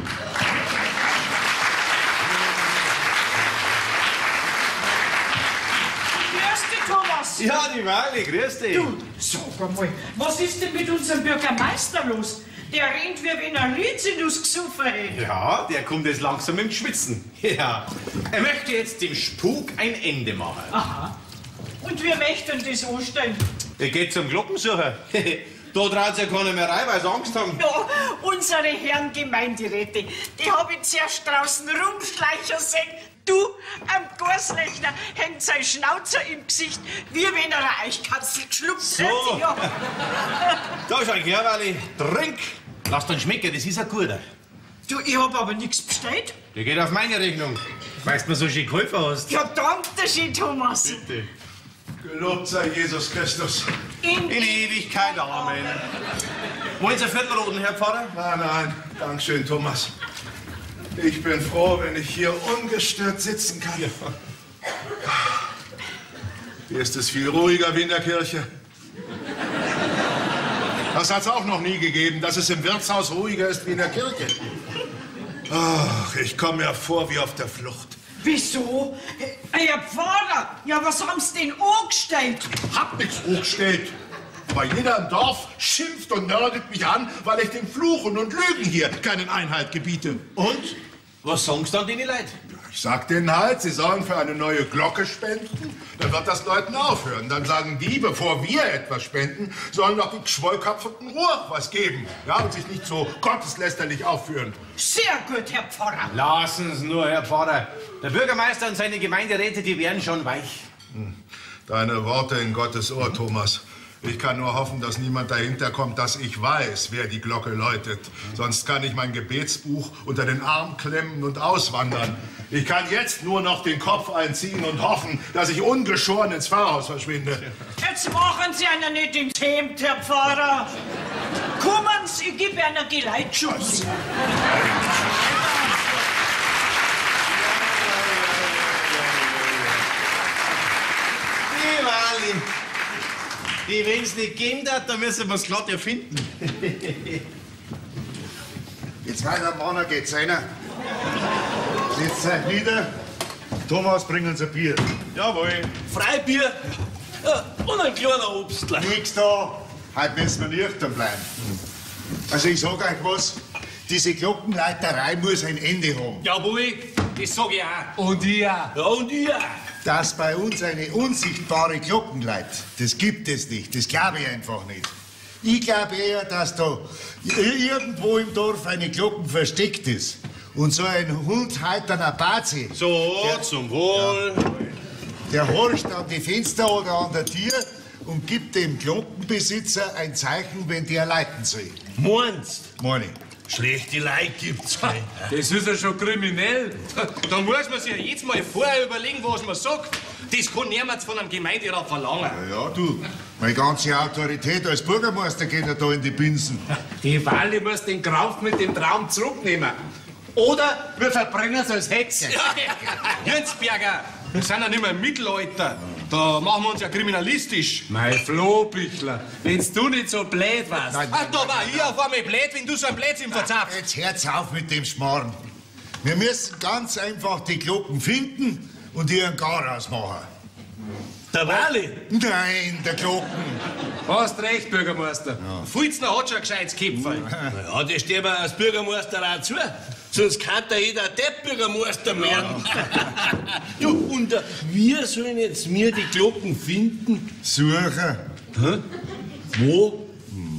Grüß dich, Thomas. Ja, die Wally, grüß dich. Du, sag einmal, was ist denn mit unserem Bürgermeister los? Der rennt, wie wenn er Rizinus gesoffen hätte. Ja, der kommt jetzt langsam im Schwitzen. Ja, er möchte jetzt dem Spuk ein Ende machen. Aha. Und wie möchte denn das anstellen? Er geht zum Glockensucher. Da traut sich ja keiner mehr rein, weil sie Angst haben. Ja, unsere Herren Gemeinderäte, die hab ich zuerst draußen rumschleichen sehen. Du, am Gaslechner hängt sein Schnauzer im Gesicht, wie wenn er eine Eichkatzel geschluckt hätte. So. Ja. Da schau her, Wally. Trink. Lass den schmecken, das ist ein guter. Du, ich hab aber nichts bestellt. Der geht auf meine Rechnung. Weißt du, mir so schön geholfen hast. Ja, danke schön, Thomas. Bitte. Gelobt sei Jesus Christus. In, In Ewigkeit, Amen. Wollen Sie einen Viertelroten, Herr Pfarrer? Nein, nein, Dankeschön, Thomas. Ich bin froh, wenn ich hier ungestört sitzen kann. Hier ist es viel ruhiger wie in der Kirche. Das hat es auch noch nie gegeben, dass es im Wirtshaus ruhiger ist wie in der Kirche. Ach, ich komme mir vor wie auf der Flucht. Wieso? Herr Pfarrer, ja, was haben Sie denn angestellt? Hab nichts hochgestellt. Aber jeder im Dorf schimpft und nörgelt mich an, weil ich den Fluchen und Lügen hier keinen Einhalt gebiete. Und? Was sagst du an die Leute? Ich sag denen halt, sie sollen für eine neue Glocke spenden. Dann wird das Leuten aufhören. Dann sagen die, bevor wir etwas spenden, sollen doch die geschwollkopften Ruhr was geben. Ja, und sich nicht so gotteslästerlich aufführen. Sehr gut, Herr Pfarrer. Lassen Sie nur, Herr Pfarrer. Der Bürgermeister und seine Gemeinderäte, die werden schon weich. Deine Worte in Gottes Ohr, Thomas. Ich kann nur hoffen, dass niemand dahinter kommt, dass ich weiß, wer die Glocke läutet. Sonst kann ich mein Gebetsbuch unter den Arm klemmen und auswandern. Ich kann jetzt nur noch den Kopf einziehen und hoffen, dass ich ungeschoren ins Pfarrhaus verschwinde. Jetzt machen Sie einer nicht ins Hemd, Herr Pfarrer. Kommen Sie, ich gebe einer Geleitschutz. Die Wally. Die, wenn es nicht geben darf, dann müssen wir es glatt erfinden. Jetzt weiter, Mann, geht's einer. Setzt euch nieder. Thomas, bringen Sie ein Bier. Jawohl. Freibier ja, und ein kleiner Obstler. Nix da. Heute müssen wir nüchtern bleiben. Also ich sag euch was. Diese Glockenleiterei muss ein Ende haben. Jawohl, das sag ich auch. Und ich auch. Ja, und ihr? Dass bei uns eine unsichtbare Glockenleit, das gibt es nicht. Das glaube ich einfach nicht. Ich glaube eher, dass da irgendwo im Dorf eine Glocken versteckt ist. Und so ein Hund heiterner Bazi. So, der, zum Wohl. Ja, der horcht an die Fenster oder an der Tür und gibt dem Glockenbesitzer ein Zeichen, wenn der leiten soll. Meinst? Meine ich. Schlechte Leute gibt's, gell? Das ist ja schon kriminell. Da muss man sich ja jetzt mal vorher überlegen, was man sagt. Das kann niemand von einem Gemeinderat verlangen. Ja, ja, du. Meine ganze Autorität als Bürgermeister geht ja da in die Binsen. Die Wally muss den Kraft mit dem Traum zurücknehmen. Oder wir verbrennen es als Hexe. Jünsberger, wir sind ja nicht mehr im Mittelalter. Da machen wir uns ja kriminalistisch. Mein Flohbichler, wenn's du nicht so blöd warst. Nein, Ach, nein, da nein, war nein, ich nein. auf einmal blöd, wenn du so ein Blödsinn verzapfst. Jetzt hört's auf mit dem Schmarrn. Wir müssen ganz einfach die Glocken finden und ihren Garaus machen. Der Wally? Nein, der Glocken. Hast recht, Bürgermeister. Ja. Fulzner hat schon ein gescheites Köpfchen. Ja, das steht mir als Bürgermeister auch zu. Sonst kann da jeder Depp Bürgermeister werden. Ja, und äh, wir sollen jetzt mir die Glocken finden? Suchen. Hä? Wo?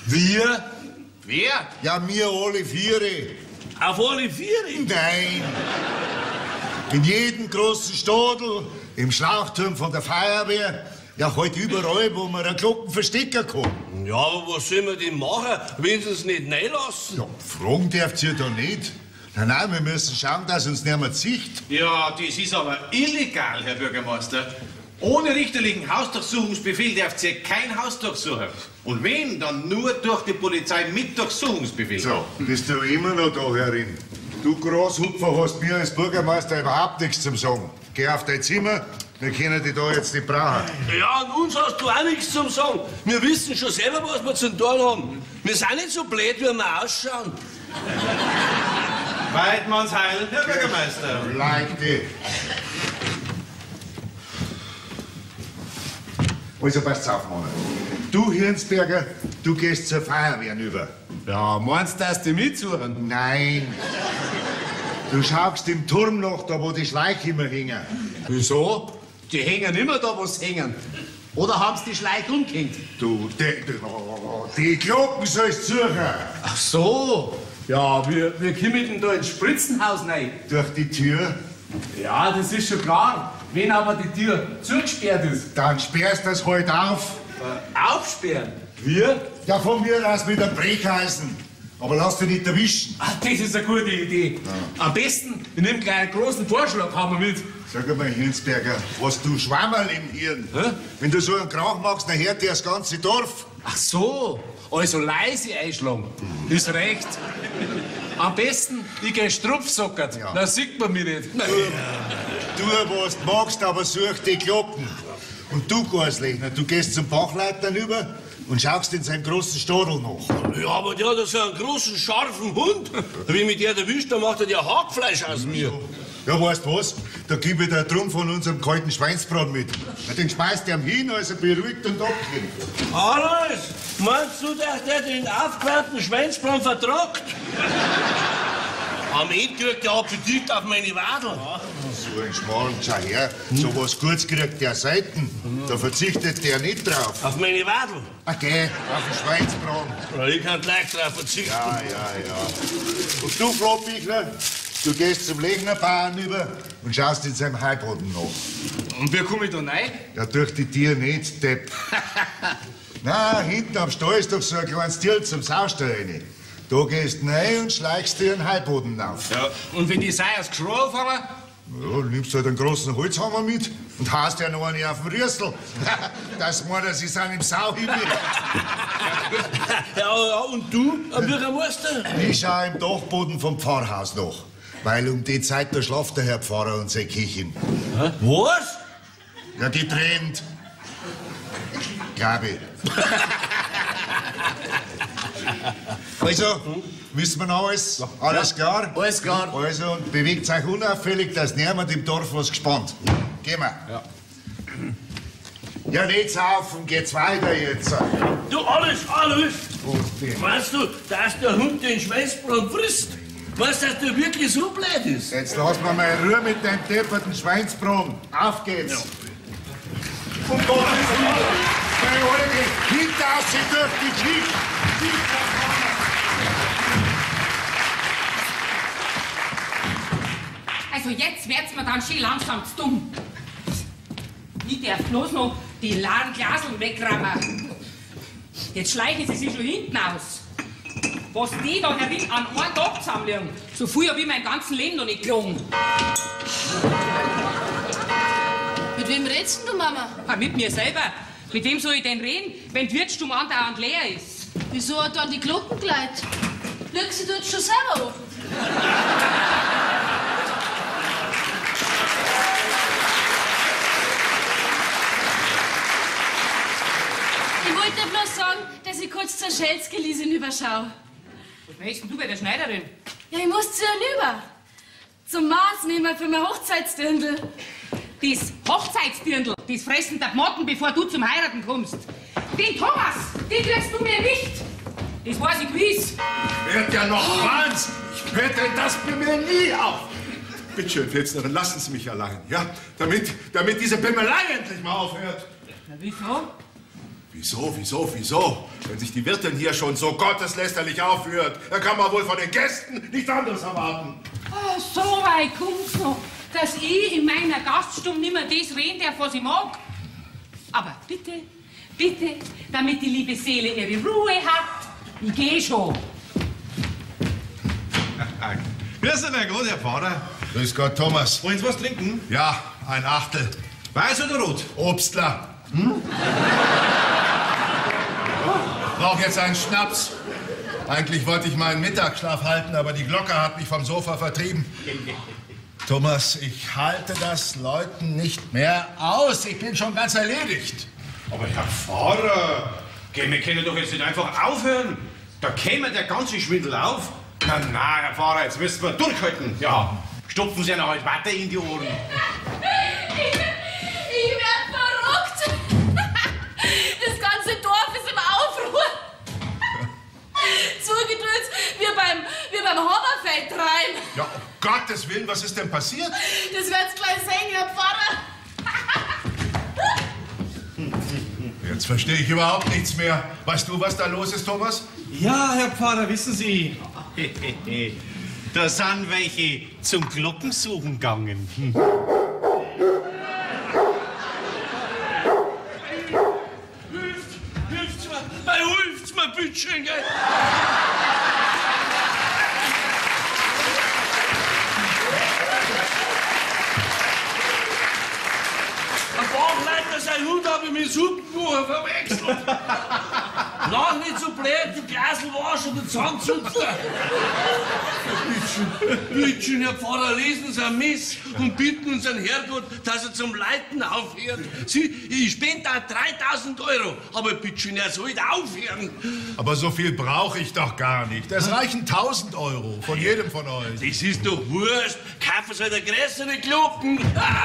Wir? Wer? Ja, wir alle Viere. Auf alle Viere? Nein. In jedem großen Stadel, im Schlauchturm von der Feuerwehr, ja, halt überall, wo man eine Glocken verstecken kann. Ja, aber was soll man denn machen, wenn sie es nicht reinlassen? Ja, fragen dürft ihr da nicht. Nein, nein, wir müssen schauen, dass uns niemand sieht. Ja, das ist aber illegal, Herr Bürgermeister. Ohne richterlichen Hausdurchsuchungsbefehl dürft ihr kein Haus durchsuchen. Und wenn, dann nur durch die Polizei mit Durchsuchungsbefehl. So, bist du immer noch da, Herrin? Du Großhupfer hast mir als Bürgermeister überhaupt nichts zum Sagen. Geh auf dein Zimmer, wir können dich da jetzt nicht brauchen. Ja, und uns hast du auch nichts zum Sagen. Wir wissen schon selber, was wir zu tun haben. Wir sind nicht so blöd, wie wir ausschauen. Weidmannsheil, Herr Bürgermeister. Leichte. Also passt auf, Mann. Du, Hirnsberger, du gehst zur Feuerwehr über. Ja, meinst du, dass die mitsuchen? Nein. Du schaust im Turm noch, da wo die Schleiche immer hängen. Wieso? Die hängen immer da, wo sie hängen. Oder haben sie die Schleiche umgehängt? Du, die, die, die Glocken sollst suchen. Ach so. Ja, wir, wir kommen denn da ins Spritzenhaus rein. Durch die Tür? Ja, das ist schon klar. Wenn aber die Tür zugesperrt ist. Dann sperrst du das halt auf. Äh, aufsperren? Wir? Ja, von mir aus mit einem Brecheisen. Aber lass dich nicht erwischen. Ach, das ist eine gute Idee. Ja. Am besten, ich nehme gleich einen großen Vorschlaghammer mit. Sag einmal, Hirnsberger, hast du Schwammerl im Hirn? Hä? Wenn du so einen Krach machst, dann hört dir das ganze Dorf. Ach so, also leise einschlagen. Mhm. Ist recht. Am besten, ich geh strupfsockert, ja. Dann sieht man mich nicht. Tu, tu, was du magst, aber such die Glocken. Und du, Gorslechner, du gehst zum Bachleitern über und schaust in seinem großen Stadel nach. Ja, aber der hat so einen großen, scharfen Hund. Wenn mich der erwischt, dann macht er dir Hackfleisch aus mir. Ja, weißt du was? Da gib ich dir drum von unserem kalten Schweinsbraten mit. Den schmeißt du ihm hin, also beruhigt und abkriegt. Alois, meinst du, dass der den aufgewärmten Schweinsbraten vertragt? Am Ende kriegt der Appetit auf meine Wadel. So ein Schmarrn, schau her. So was Gutes kriegt der selten. Da verzichtet der nicht drauf. Auf meine Wadel? Okay, auf den Schweinsbraten. Ja, ich kann gleich drauf verzichten. Ja, ja, ja. Und du, Frohbichler, du gehst zum Lechnerbauern über und schaust in seinem Heiboden nach. Und wie komme ich da rein? Ja, durch die Tür nicht, Depp. Na, hinten am Stall ist doch so ein kleines Tier zum Saustall rein. Da gehst du rein und schleichst dir den Heiboden auf. Ja, und wenn die Sei aus Geschrei anfangen? Ja, nimmst halt einen großen Holzhammer mit und haust ja noch einen auf den Rüssel. Das meint er, sie sind im Sauhimmel. Ja, ja, und du, Bürgermeister? Ich schau im Dachboden vom Pfarrhaus nach. Weil um die Zeit, da schlaft der Herr Pfarrer und seine Kirchen. Hä? Was? Ja, getrennt. Glaube ich. Also, wissen wir noch alles? Alles klar? Alles klar. Also, und bewegt euch unauffällig, dass niemand im Dorf was gespannt. Gehen wir. Ja. Ja, nicht auf und geht's weiter jetzt. Du, alles, alles. Meinst du, dass der Hund den Schweinsbraten frisst? Weißt du, dass der wirklich so blöd ist? Jetzt lass mir mal Ruhe mit deinem depperten Schweinsbraten. Auf geht's. Ja. Und Gottes Willen, meine Alte, hinter sie durch die Schicht. Also jetzt wird's mir dann schön langsam zu dumm. Ich darf bloß noch die leeren Glaseln wegrammen. Jetzt schleichen sie sich schon hinten aus. Was die da herin an einem Tag zusammenlegen, so viel habe ich mein ganzes Leben noch nicht gelogen. Mit wem redst du, Mama? Ah, mit mir selber. Mit wem soll ich denn reden, wenn die Wirtsstube andauernd leer ist? Wieso hat dann die Glocken geleitet? Leg sie dort schon selber auf. Ich wollte bloß sagen, dass ich kurz zur Schelzgelise hinüberschaue. Was möchtest denn du bei der Schneiderin? Ja, ich muss zu ihr hinüber. Zum Maß nehmen für mein Hochzeitsdirndl. Das Hochzeitsdirndl, das fressen der Motten, bevor du zum Heiraten kommst. Den Thomas, den kriegst du mir nicht. Das weiß ich gewiss. Wird ja noch wahnsinnig. Ich wette das bei mir nie auf. Bitte schön, Filznerin, lassen Sie mich allein, ja? Damit, damit diese Bimmelei endlich mal aufhört. Na, wieso? Wieso, wieso, wieso? Wenn sich die Wirtin hier schon so gotteslästerlich aufführt, dann kann man wohl von den Gästen nichts anderes erwarten. Oh, so weit kommt's noch, dass ich in meiner Gaststube nicht mehr das reden darf, was ich mag. Aber bitte, bitte, damit die liebe Seele ihre Ruhe hat, ich geh schon. Grüß dich, mein Gott, Herr Pfarrer. Grüß Gott, Thomas. Wollen Sie was trinken? Ja, ein Achtel. Weiß oder rot? Obstler. Hm? Brauch jetzt einen Schnaps. Eigentlich wollte ich meinen Mittagsschlaf halten, aber die Glocke hat mich vom Sofa vertrieben. Thomas, ich halte das Leuten nicht mehr aus. Ich bin schon ganz erledigt. Aber Herr Pfarrer, geh, wir können doch jetzt nicht einfach aufhören. Da käme der ganze Schwindel auf. Na, na, Herr Pfarrer, jetzt müssen wir durchhalten. Ja, stopfen Sie ja halt Watte in die Ohren. Ich, ich werd verrückt. Das ganze Dorf ist im Aufruhr. Zugedrückt wie beim, wie beim Hammerfeld treiben. Ja, um Gottes Willen, was ist denn passiert? Das wird's gleich sehen, Herr Pfarrer. Jetzt verstehe ich überhaupt nichts mehr. Weißt du, was da los ist, Thomas? Ja, Herr Pfarrer, wissen Sie, da sind welche zum Glockensuchen gegangen. Hm. Hilft, hilft's mir, bei hilft's mir, bitteschön, gell? Ein Bauchleiter, sein Hund habe ich mit Suppenbucher verwechselt. Lach nicht so blöd, du Glasl warst und der Zahnzupfer. Bittschön, bittschön, Herr Pfarrer, lesen Sie ein Miss und bitten unseren Herrgott, dass er zum Leiten aufhört. Sie, ich spende da dreitausend Euro, aber bittschön, er soll aufhören. Aber so viel brauche ich doch gar nicht. Es reichen tausend Euro von jedem von euch. Das ist doch wurscht. Kaufen Sie halt eine größere Glocken.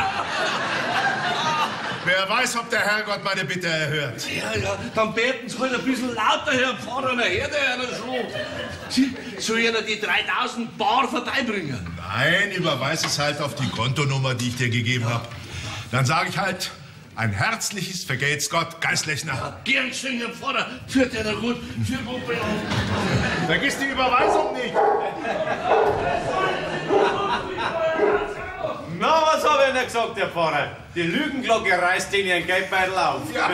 Wer weiß, ob der Herrgott meine Bitte erhört. Ja, ja, dann beten Sie halt ein bisschen lauter, Herr Pfarrer, dann hört er einer schon. Sie, soll ich Ihnen die dreitausend Bar vorbeibringen? Nein, überweis es halt auf die Kontonummer, die ich dir gegeben habe. Dann sage ich halt, ein herzliches Vergelt's Gott, Geistlechner. Ja, gern schön, Herr Pfarrer. Führt einer gut. Führt gut bei uns. Vergiss die Überweisung nicht. Na, was hab ich denn gesagt, Herr Pfarrer? Die Lügenglocke reißt den ihren Geldbeutel auf. Ja.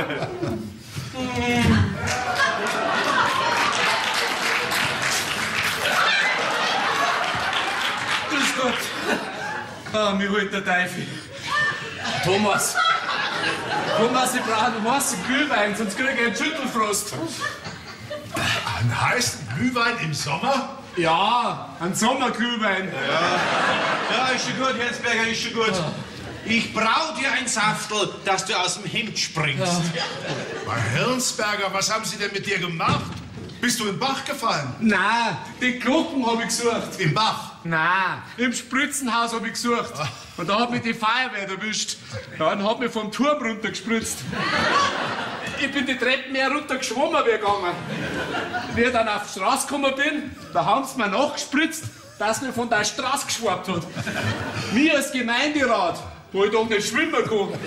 Grüß Gott. Ah, mir holt der Teufel. Thomas. Thomas, ich brauche einen heißen Glühwein, sonst kriege ich einen Schüttelfrost. Einen heißen Glühwein im Sommer? Ja, einen Sommerglühwein. Ja, ja, ist schon gut, Herzberger, ist schon gut. Ich brauch dir ein Saftel, dass du aus dem Hemd springst. Ja. Bei Hirnsberger, was haben Sie denn mit dir gemacht? Bist du im Bach gefallen? Nein, die Glocken habe ich gesucht. Im Bach? Nein, im Spritzenhaus habe ich gesucht. Und da hat mich die Feuerwehr erwischt. Ja, und hat mich vom Turm runtergespritzt. Ich bin die Treppen mehr runtergeschwommen wie gegangen. Wie ich dann auf die Straße gekommen bin, da haben sie mir nachgespritzt, dass mir von der Straße geschwappt hat. Mir als Gemeinderat, wo ich doch nicht schwimmen kann.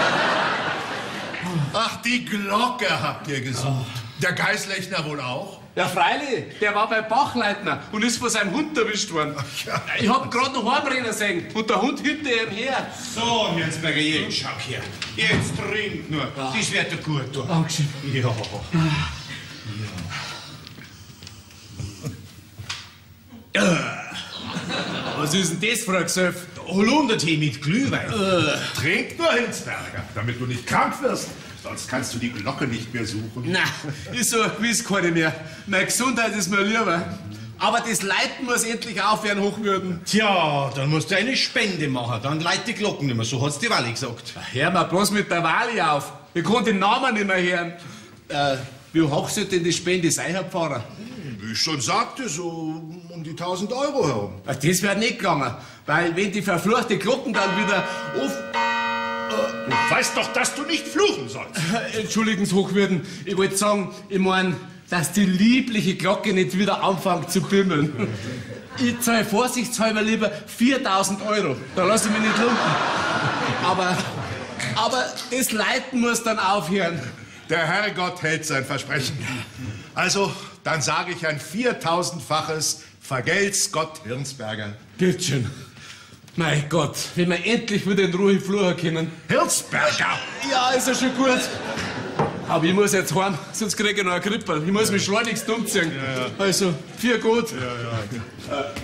Ach, die Glocke habt ihr gesucht. Der Geistlechner wohl auch? Ja, freilich, der war beim Bachleitner und ist von seinem Hund erwischt worden. Ja. Ich hab grad noch heimrennen sehen und der Hund hinter ihm her. So, Herzberger, jetzt schau her. Jetzt trink nur. Ja. Das wird dir gut tun. Dankeschön. Ja. Ja. Was ist denn das für ein Gesöff? Holundertee mit Glühwein. Äh. Trink nur, Hinsberger, damit du nicht krank wirst. Sonst kannst du die Glocke nicht mehr suchen. Na, ist so gewiss keine mehr. Meine Gesundheit ist mir lieber. Aber das Leiten muss endlich aufhören, hochwürden. Tja, dann musst du eine Spende machen. Dann leit die Glocken nicht mehr. So hat's die Wally gesagt. Hör mal bloß mit der Wally auf. Ich kann den Namen nicht mehr hören. Äh, wie hoch soll denn die Spende sein, Herr Pfarrer? Wie ich schon sagte, so um die tausend Euro herum. Ach, das wäre nicht gegangen. Weil wenn die verfluchte Glocken dann wieder auf... Du weißt doch, dass du nicht fluchen sollst. Entschuldigen Sie, Hochwürden. Ich wollte sagen, ich mein, dass die liebliche Glocke nicht wieder anfängt zu bimmeln. Ich zahle vorsichtshalber lieber viertausend Euro. Da lasse ich mich nicht lumpen. Aber, aber das Leiten muss dann aufhören. Der Herrgott hält sein Versprechen. Also, dann sage ich ein viertausendfaches Vergelt's Gott Hirnsberger. Geht schon. Mein Gott, wenn wir endlich wieder in Ruhe Flur können. Hirnsberger! Ja, ist ja schon gut. Aber ich muss jetzt heim, sonst kriege ich noch eine Grippe. Ich muss mich schleunigst umziehen. Ja, ja. Also, viel gut. Ja, ja. Äh.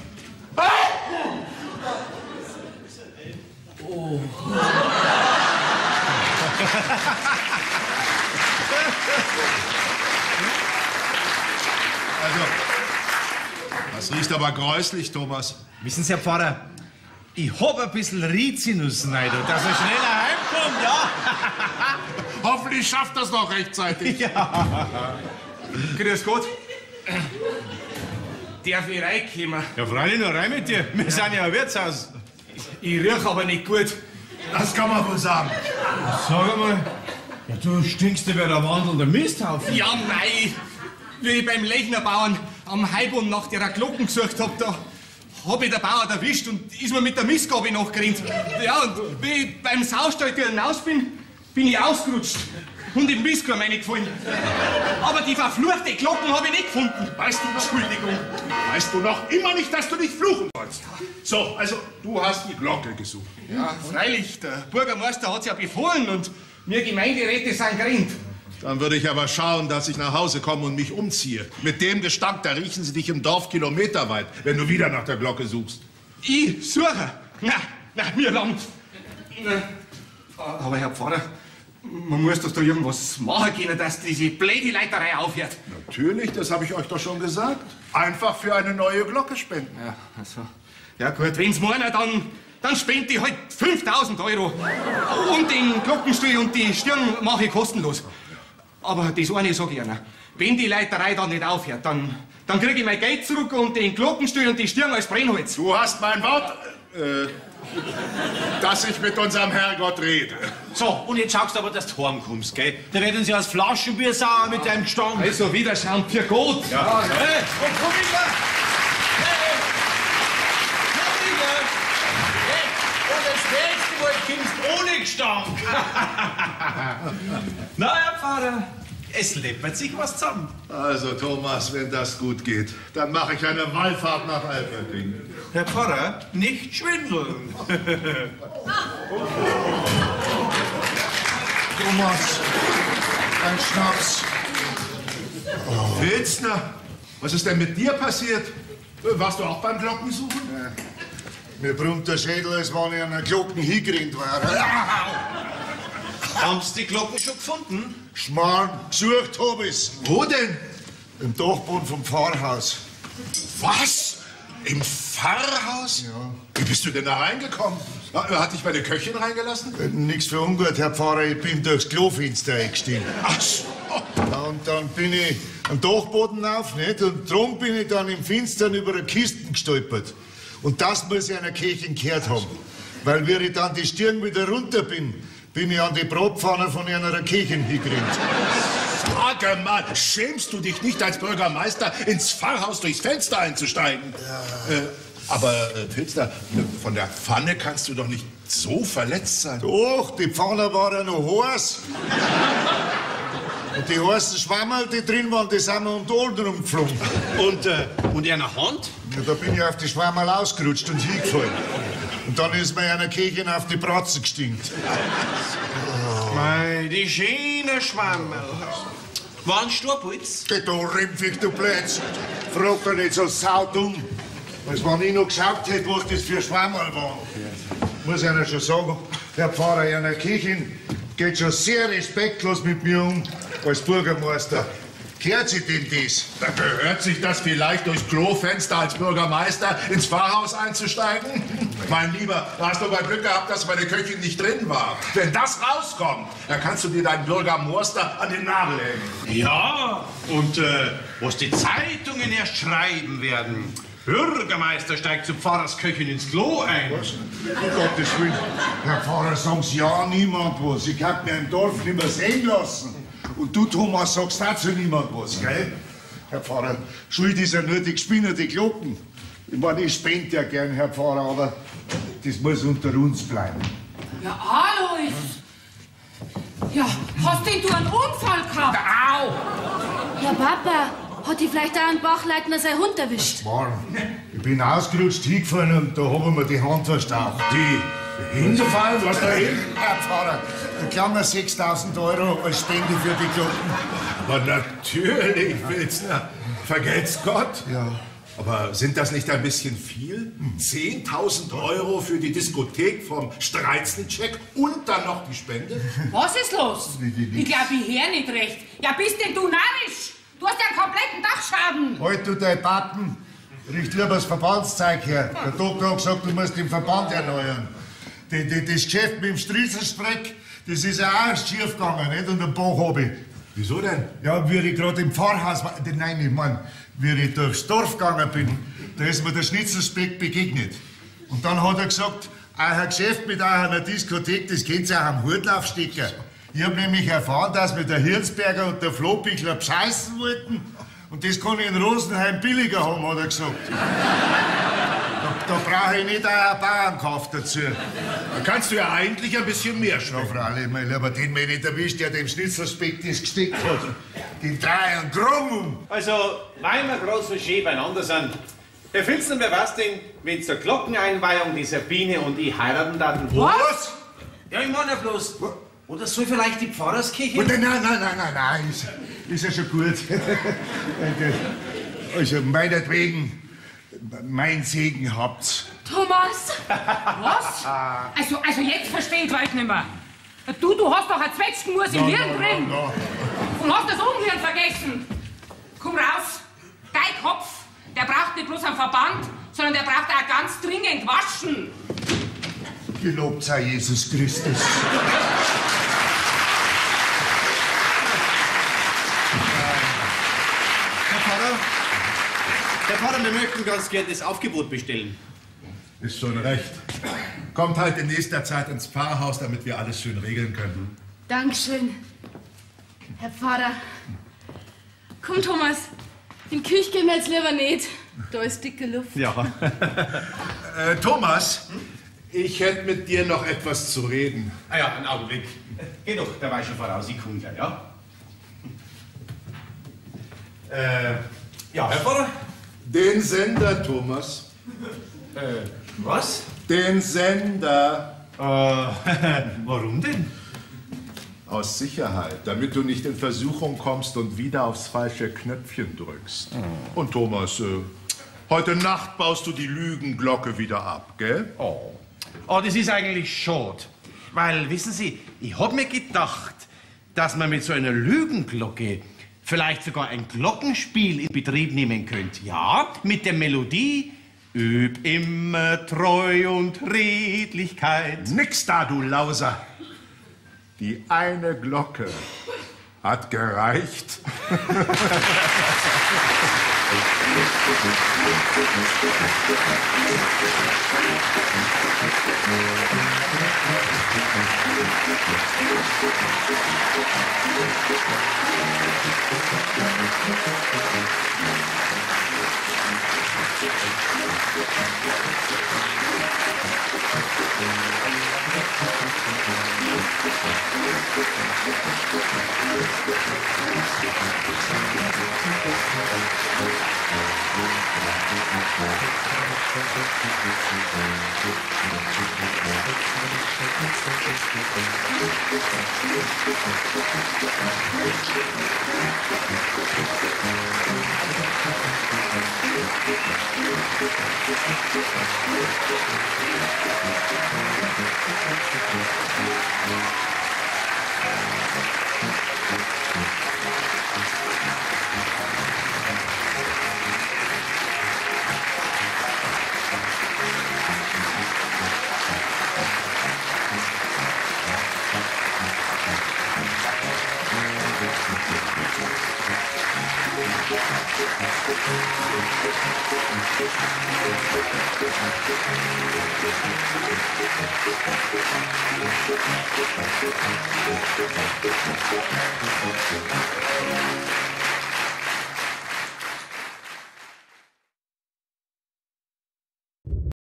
Oh. Also, das riecht aber gräuslich, Thomas. Wissen Sie, Herr Pfarrer, ich hab ein bisschen Rizinusneidung, dass er schneller heimkommt, ja? Hoffentlich schafft das noch rechtzeitig. Ja. Grüß Gott. Darf ich reinkommen? Ja, freilich, noch rein mit dir. Wir sind ja ein Wirtshaus. Ich riech aber nicht gut. Das kann man wohl sagen. Sag mal, ja, du stinkst ja wie der wandelnde Misthaufen. Ja, mei. Wie ich beim Lechnerbauern am Heibund nach der Glocken gesucht hab, da hab ich den Bauer erwischt und ist mir mit der Mistgabel nachgerannt. Ja, und wie ich beim Saustall hinaus bin, bin ich ausgerutscht und im Mistkorn reingefallen. Aber die verfluchte Glocken habe ich nicht gefunden. Weißt du noch, Entschuldigung. Weißt du noch immer nicht, dass du nicht fluchen sollst? So, also, du hast die Glocke gesucht. Ja, freilich, der Bürgermeister hat's ja befohlen und wir Gemeinderäte sind gerannt. Dann würde ich aber schauen, dass ich nach Hause komme und mich umziehe. Mit dem Gestank, da riechen sie dich im Dorf kilometerweit, wenn du wieder nach der Glocke suchst. Ich suche? Na, na, mir langt. Aber Herr Pfarrer, man muss doch da irgendwas machen können, dass diese blöde Leiterei aufhört. Natürlich, das habe ich euch doch schon gesagt. Einfach für eine neue Glocke spenden. Ja, also, ja gut, wenn's meiner, dann, dann spende ich halt fünftausend Euro. Und den Glockenstuhl und die Stirn mache ich kostenlos. Aber das eine sag ich Ihnen, wenn die Leiterei dann nicht aufhört, dann, dann kriege ich mein Geld zurück und den Glockenstuhl und die Stirn als Brennholz. Du hast mein Wort, äh, dass ich mit unserem Herrgott rede. So, und jetzt schaust du aber, dass du heimkommst, gell? Da werden sie aus Flaschenbier sauer mit deinem Gestank. Also, Wiederschauen für Gott. Ja, ja. Hey, komm, komm wieder! Hey, komm wieder! Hey, und das nächste Mal kommst ohne Gestank. Na, Herr Pfarrer, es läppert sich was zusammen. Also, Thomas, wenn das gut geht, dann mache ich eine Wallfahrt nach Alperding. Herr Pfarrer, nicht schwindeln. Thomas, ein Schnaps. Oh. Wilsner, was ist denn mit dir passiert? Warst du auch beim Glockensuchen? Ja. Mir brummt der Schädel, als wenn ich an einer Glocken hingerannt war. Haben Sie die Glocken schon gefunden? Schmarrn, gesucht hab ich's. Wo denn? Im Dachboden vom Pfarrhaus. Was? Im Pfarrhaus? Ja. Wie bist du denn da reingekommen? Hat dich meine Köchin reingelassen? Äh, Nix für ungut, Herr Pfarrer, ich bin durchs Klofenster eingestiegen. Ach so. Ja, und dann bin ich am Dachboden auf, nicht? Und drum bin ich dann im Finstern über eine Kiste gestolpert. Und das muss ich einer Kirche gehört haben. Weil, wie ich dann die Stirn wieder runter bin, bin ich an die Bratpfanne von einer Kirche hingerannt. Sage mal, schämst du dich nicht als Bürgermeister, ins Pfarrhaus durchs Fenster einzusteigen? Ja. Äh, aber, äh, Pilzner, von der Pfanne kannst du doch nicht so verletzt sein. Doch, die Pfanne war ja noch heiß. Und die heißen Schwammerl, die drin waren, die sind mir um die Ohren rumgeflogen. Und, äh, und in der Hand? Ja, da bin ich auf die Schwammerl ausgerutscht und hingefallen. Und dann ist mir einer Kirche auf die Bratzen gestinkt. Oh. Mei, die schöne Schwammerl. Waren Sturputz? Geh da, Rimpfig, du Blödsinn. Frag doch nicht so saudumm. Als wenn ich noch geschaut hätte, was das für Schwammerl waren. Muss ich Ihnen schon sagen, der Pfarrer einer Kirche geht schon sehr respektlos mit mir um als Bürgermeister. Gehört sich denn das? Da gehört sich das vielleicht durchs Klofenster als Bürgermeister ins Pfarrhaus einzusteigen? Mein Lieber, da hast du aber Glück gehabt, dass meine Köchin nicht drin war. Wenn das rauskommt, dann kannst du dir deinen Bürgermeister an den Nagel hängen. Ja, und äh, was die Zeitungen erst schreiben werden. Bürgermeister steigt zu Pfarrersköchin ins Klo ein. Was? Um Gottes Willen. Herr Pfarrer, sagen Sie ja niemand was. Ich kann mir im Dorf nicht mehr sehen lassen. Und du, Thomas, sagst dazu niemand was, gell? Herr Pfarrer, schuld ist ja nur die gespinnerte Glocken. Ich meine, ich spende ja gern, Herr Pfarrer, aber das muss unter uns bleiben. Ja, hallo, ich... Ja, hast denn du einen Unfall gehabt? Au! Ja, Papa, hat die vielleicht auch ein Bachleitner sein Hund erwischt? Mann, ich bin ausgerutscht hingefahren und da hab ich mir die Hand verstaucht. Die hingefallen? Was da hin? Herr Pfarrer, da klauen wir sechstausend Euro als Spende für die Glocken. Aber natürlich, Wilsner. Vergelt's Gott. Ja. Aber sind das nicht ein bisschen viel? zehntausend Euro für die Diskothek vom Streizencheck und dann noch die Spende? Was ist los? Ich glaub, ich hör nicht recht. Ja, bist denn du narrisch? Du hast ja einen kompletten Dachschaden. Halt du dein Pappen. Richt lieber das Verbandszeug her. Der Doktor hat gesagt, du musst den Verband erneuern. Die, die, das Geschäft mit dem Striezelstreck, das ist ja auch schief gegangen, nicht? Und ein Bach hab ich. Wieso denn? Ja, wie ich gerade im Pfarrhaus war, nein, ich mein, wie ich durchs Dorf gegangen bin, da ist mir der Schnitzelspeck begegnet. Und dann hat er gesagt, euer Geschäft mit eurer Diskothek, das könnt ihr auch am Hutlauf stecken. Ich hab nämlich erfahren, dass mir der Hirnsberger und der Flohbichler bescheißen wollten. Und das kann ich in Rosenheim billiger haben, hat er gesagt. Da, da brauche ich nicht euer Bauernkauf dazu. Da kannst du ja eigentlich ein bisschen mehr Ja, schmecken. Freilich, mein Lieber, den mir nicht erwischt, der dem Schnitzelspeck das gesteckt hat. Den drei und Krumm. Also, weil wir gerade so schön beieinander sind, Herr Filzner, wer weiß denn, wenn zur Glockeneinweihung die Sabine und ich heiraten dann? Was? Ja, ich meine ja bloß. Oder soll vielleicht die Pfarrerskirche? Nein, nein, nein, nein, nein, nein, ist, ist ja schon gut. Also, meinetwegen, mein Segen habt's. Thomas! Was? Also, also jetzt verstehe ich euch nicht mehr. Du, du hast doch ein Zwetschgenmus im Hirn drin. Ja, Und hast das Umhirn vergessen. Komm raus. Dein Kopf, der braucht nicht bloß einen Verband, sondern der braucht auch ganz dringend Waschen. gelobt sei Jesus Christus. Herr Pfarrer, Herr Pfarrer, wir möchten ganz gern das Aufgebot bestellen. Ist schon recht. Kommt halt in nächster Zeit ins Pfarrhaus, damit wir alles schön regeln können. Dankeschön, Herr Pfarrer. Komm, Thomas, in die Küche gehen wir jetzt lieber nicht. Da ist dicke Luft. Ja. Äh, Thomas, ich hätte mit dir noch etwas zu reden. Ah ja, einen Augenblick. Geh doch, der weiß schon voraus, ich komme gleich, ja? Äh, ja, Herr Pfarrer? Den Sender, Thomas. Äh, was? Den Sender. Äh, warum denn? Aus Sicherheit, damit du nicht in Versuchung kommst und wieder aufs falsche Knöpfchen drückst. Oh. Und Thomas, äh, heute Nacht baust du die Lügenglocke wieder ab, gell? Oh. Oh, das ist eigentlich schade. Weil, wissen Sie, ich hab mir gedacht, dass man mit so einer Lügenglocke vielleicht sogar ein Glockenspiel in Betrieb nehmen könnte. Ja, mit der Melodie Üb immer Treu und Redlichkeit. Nix da, du Lauser. Die eine Glocke hat gereicht.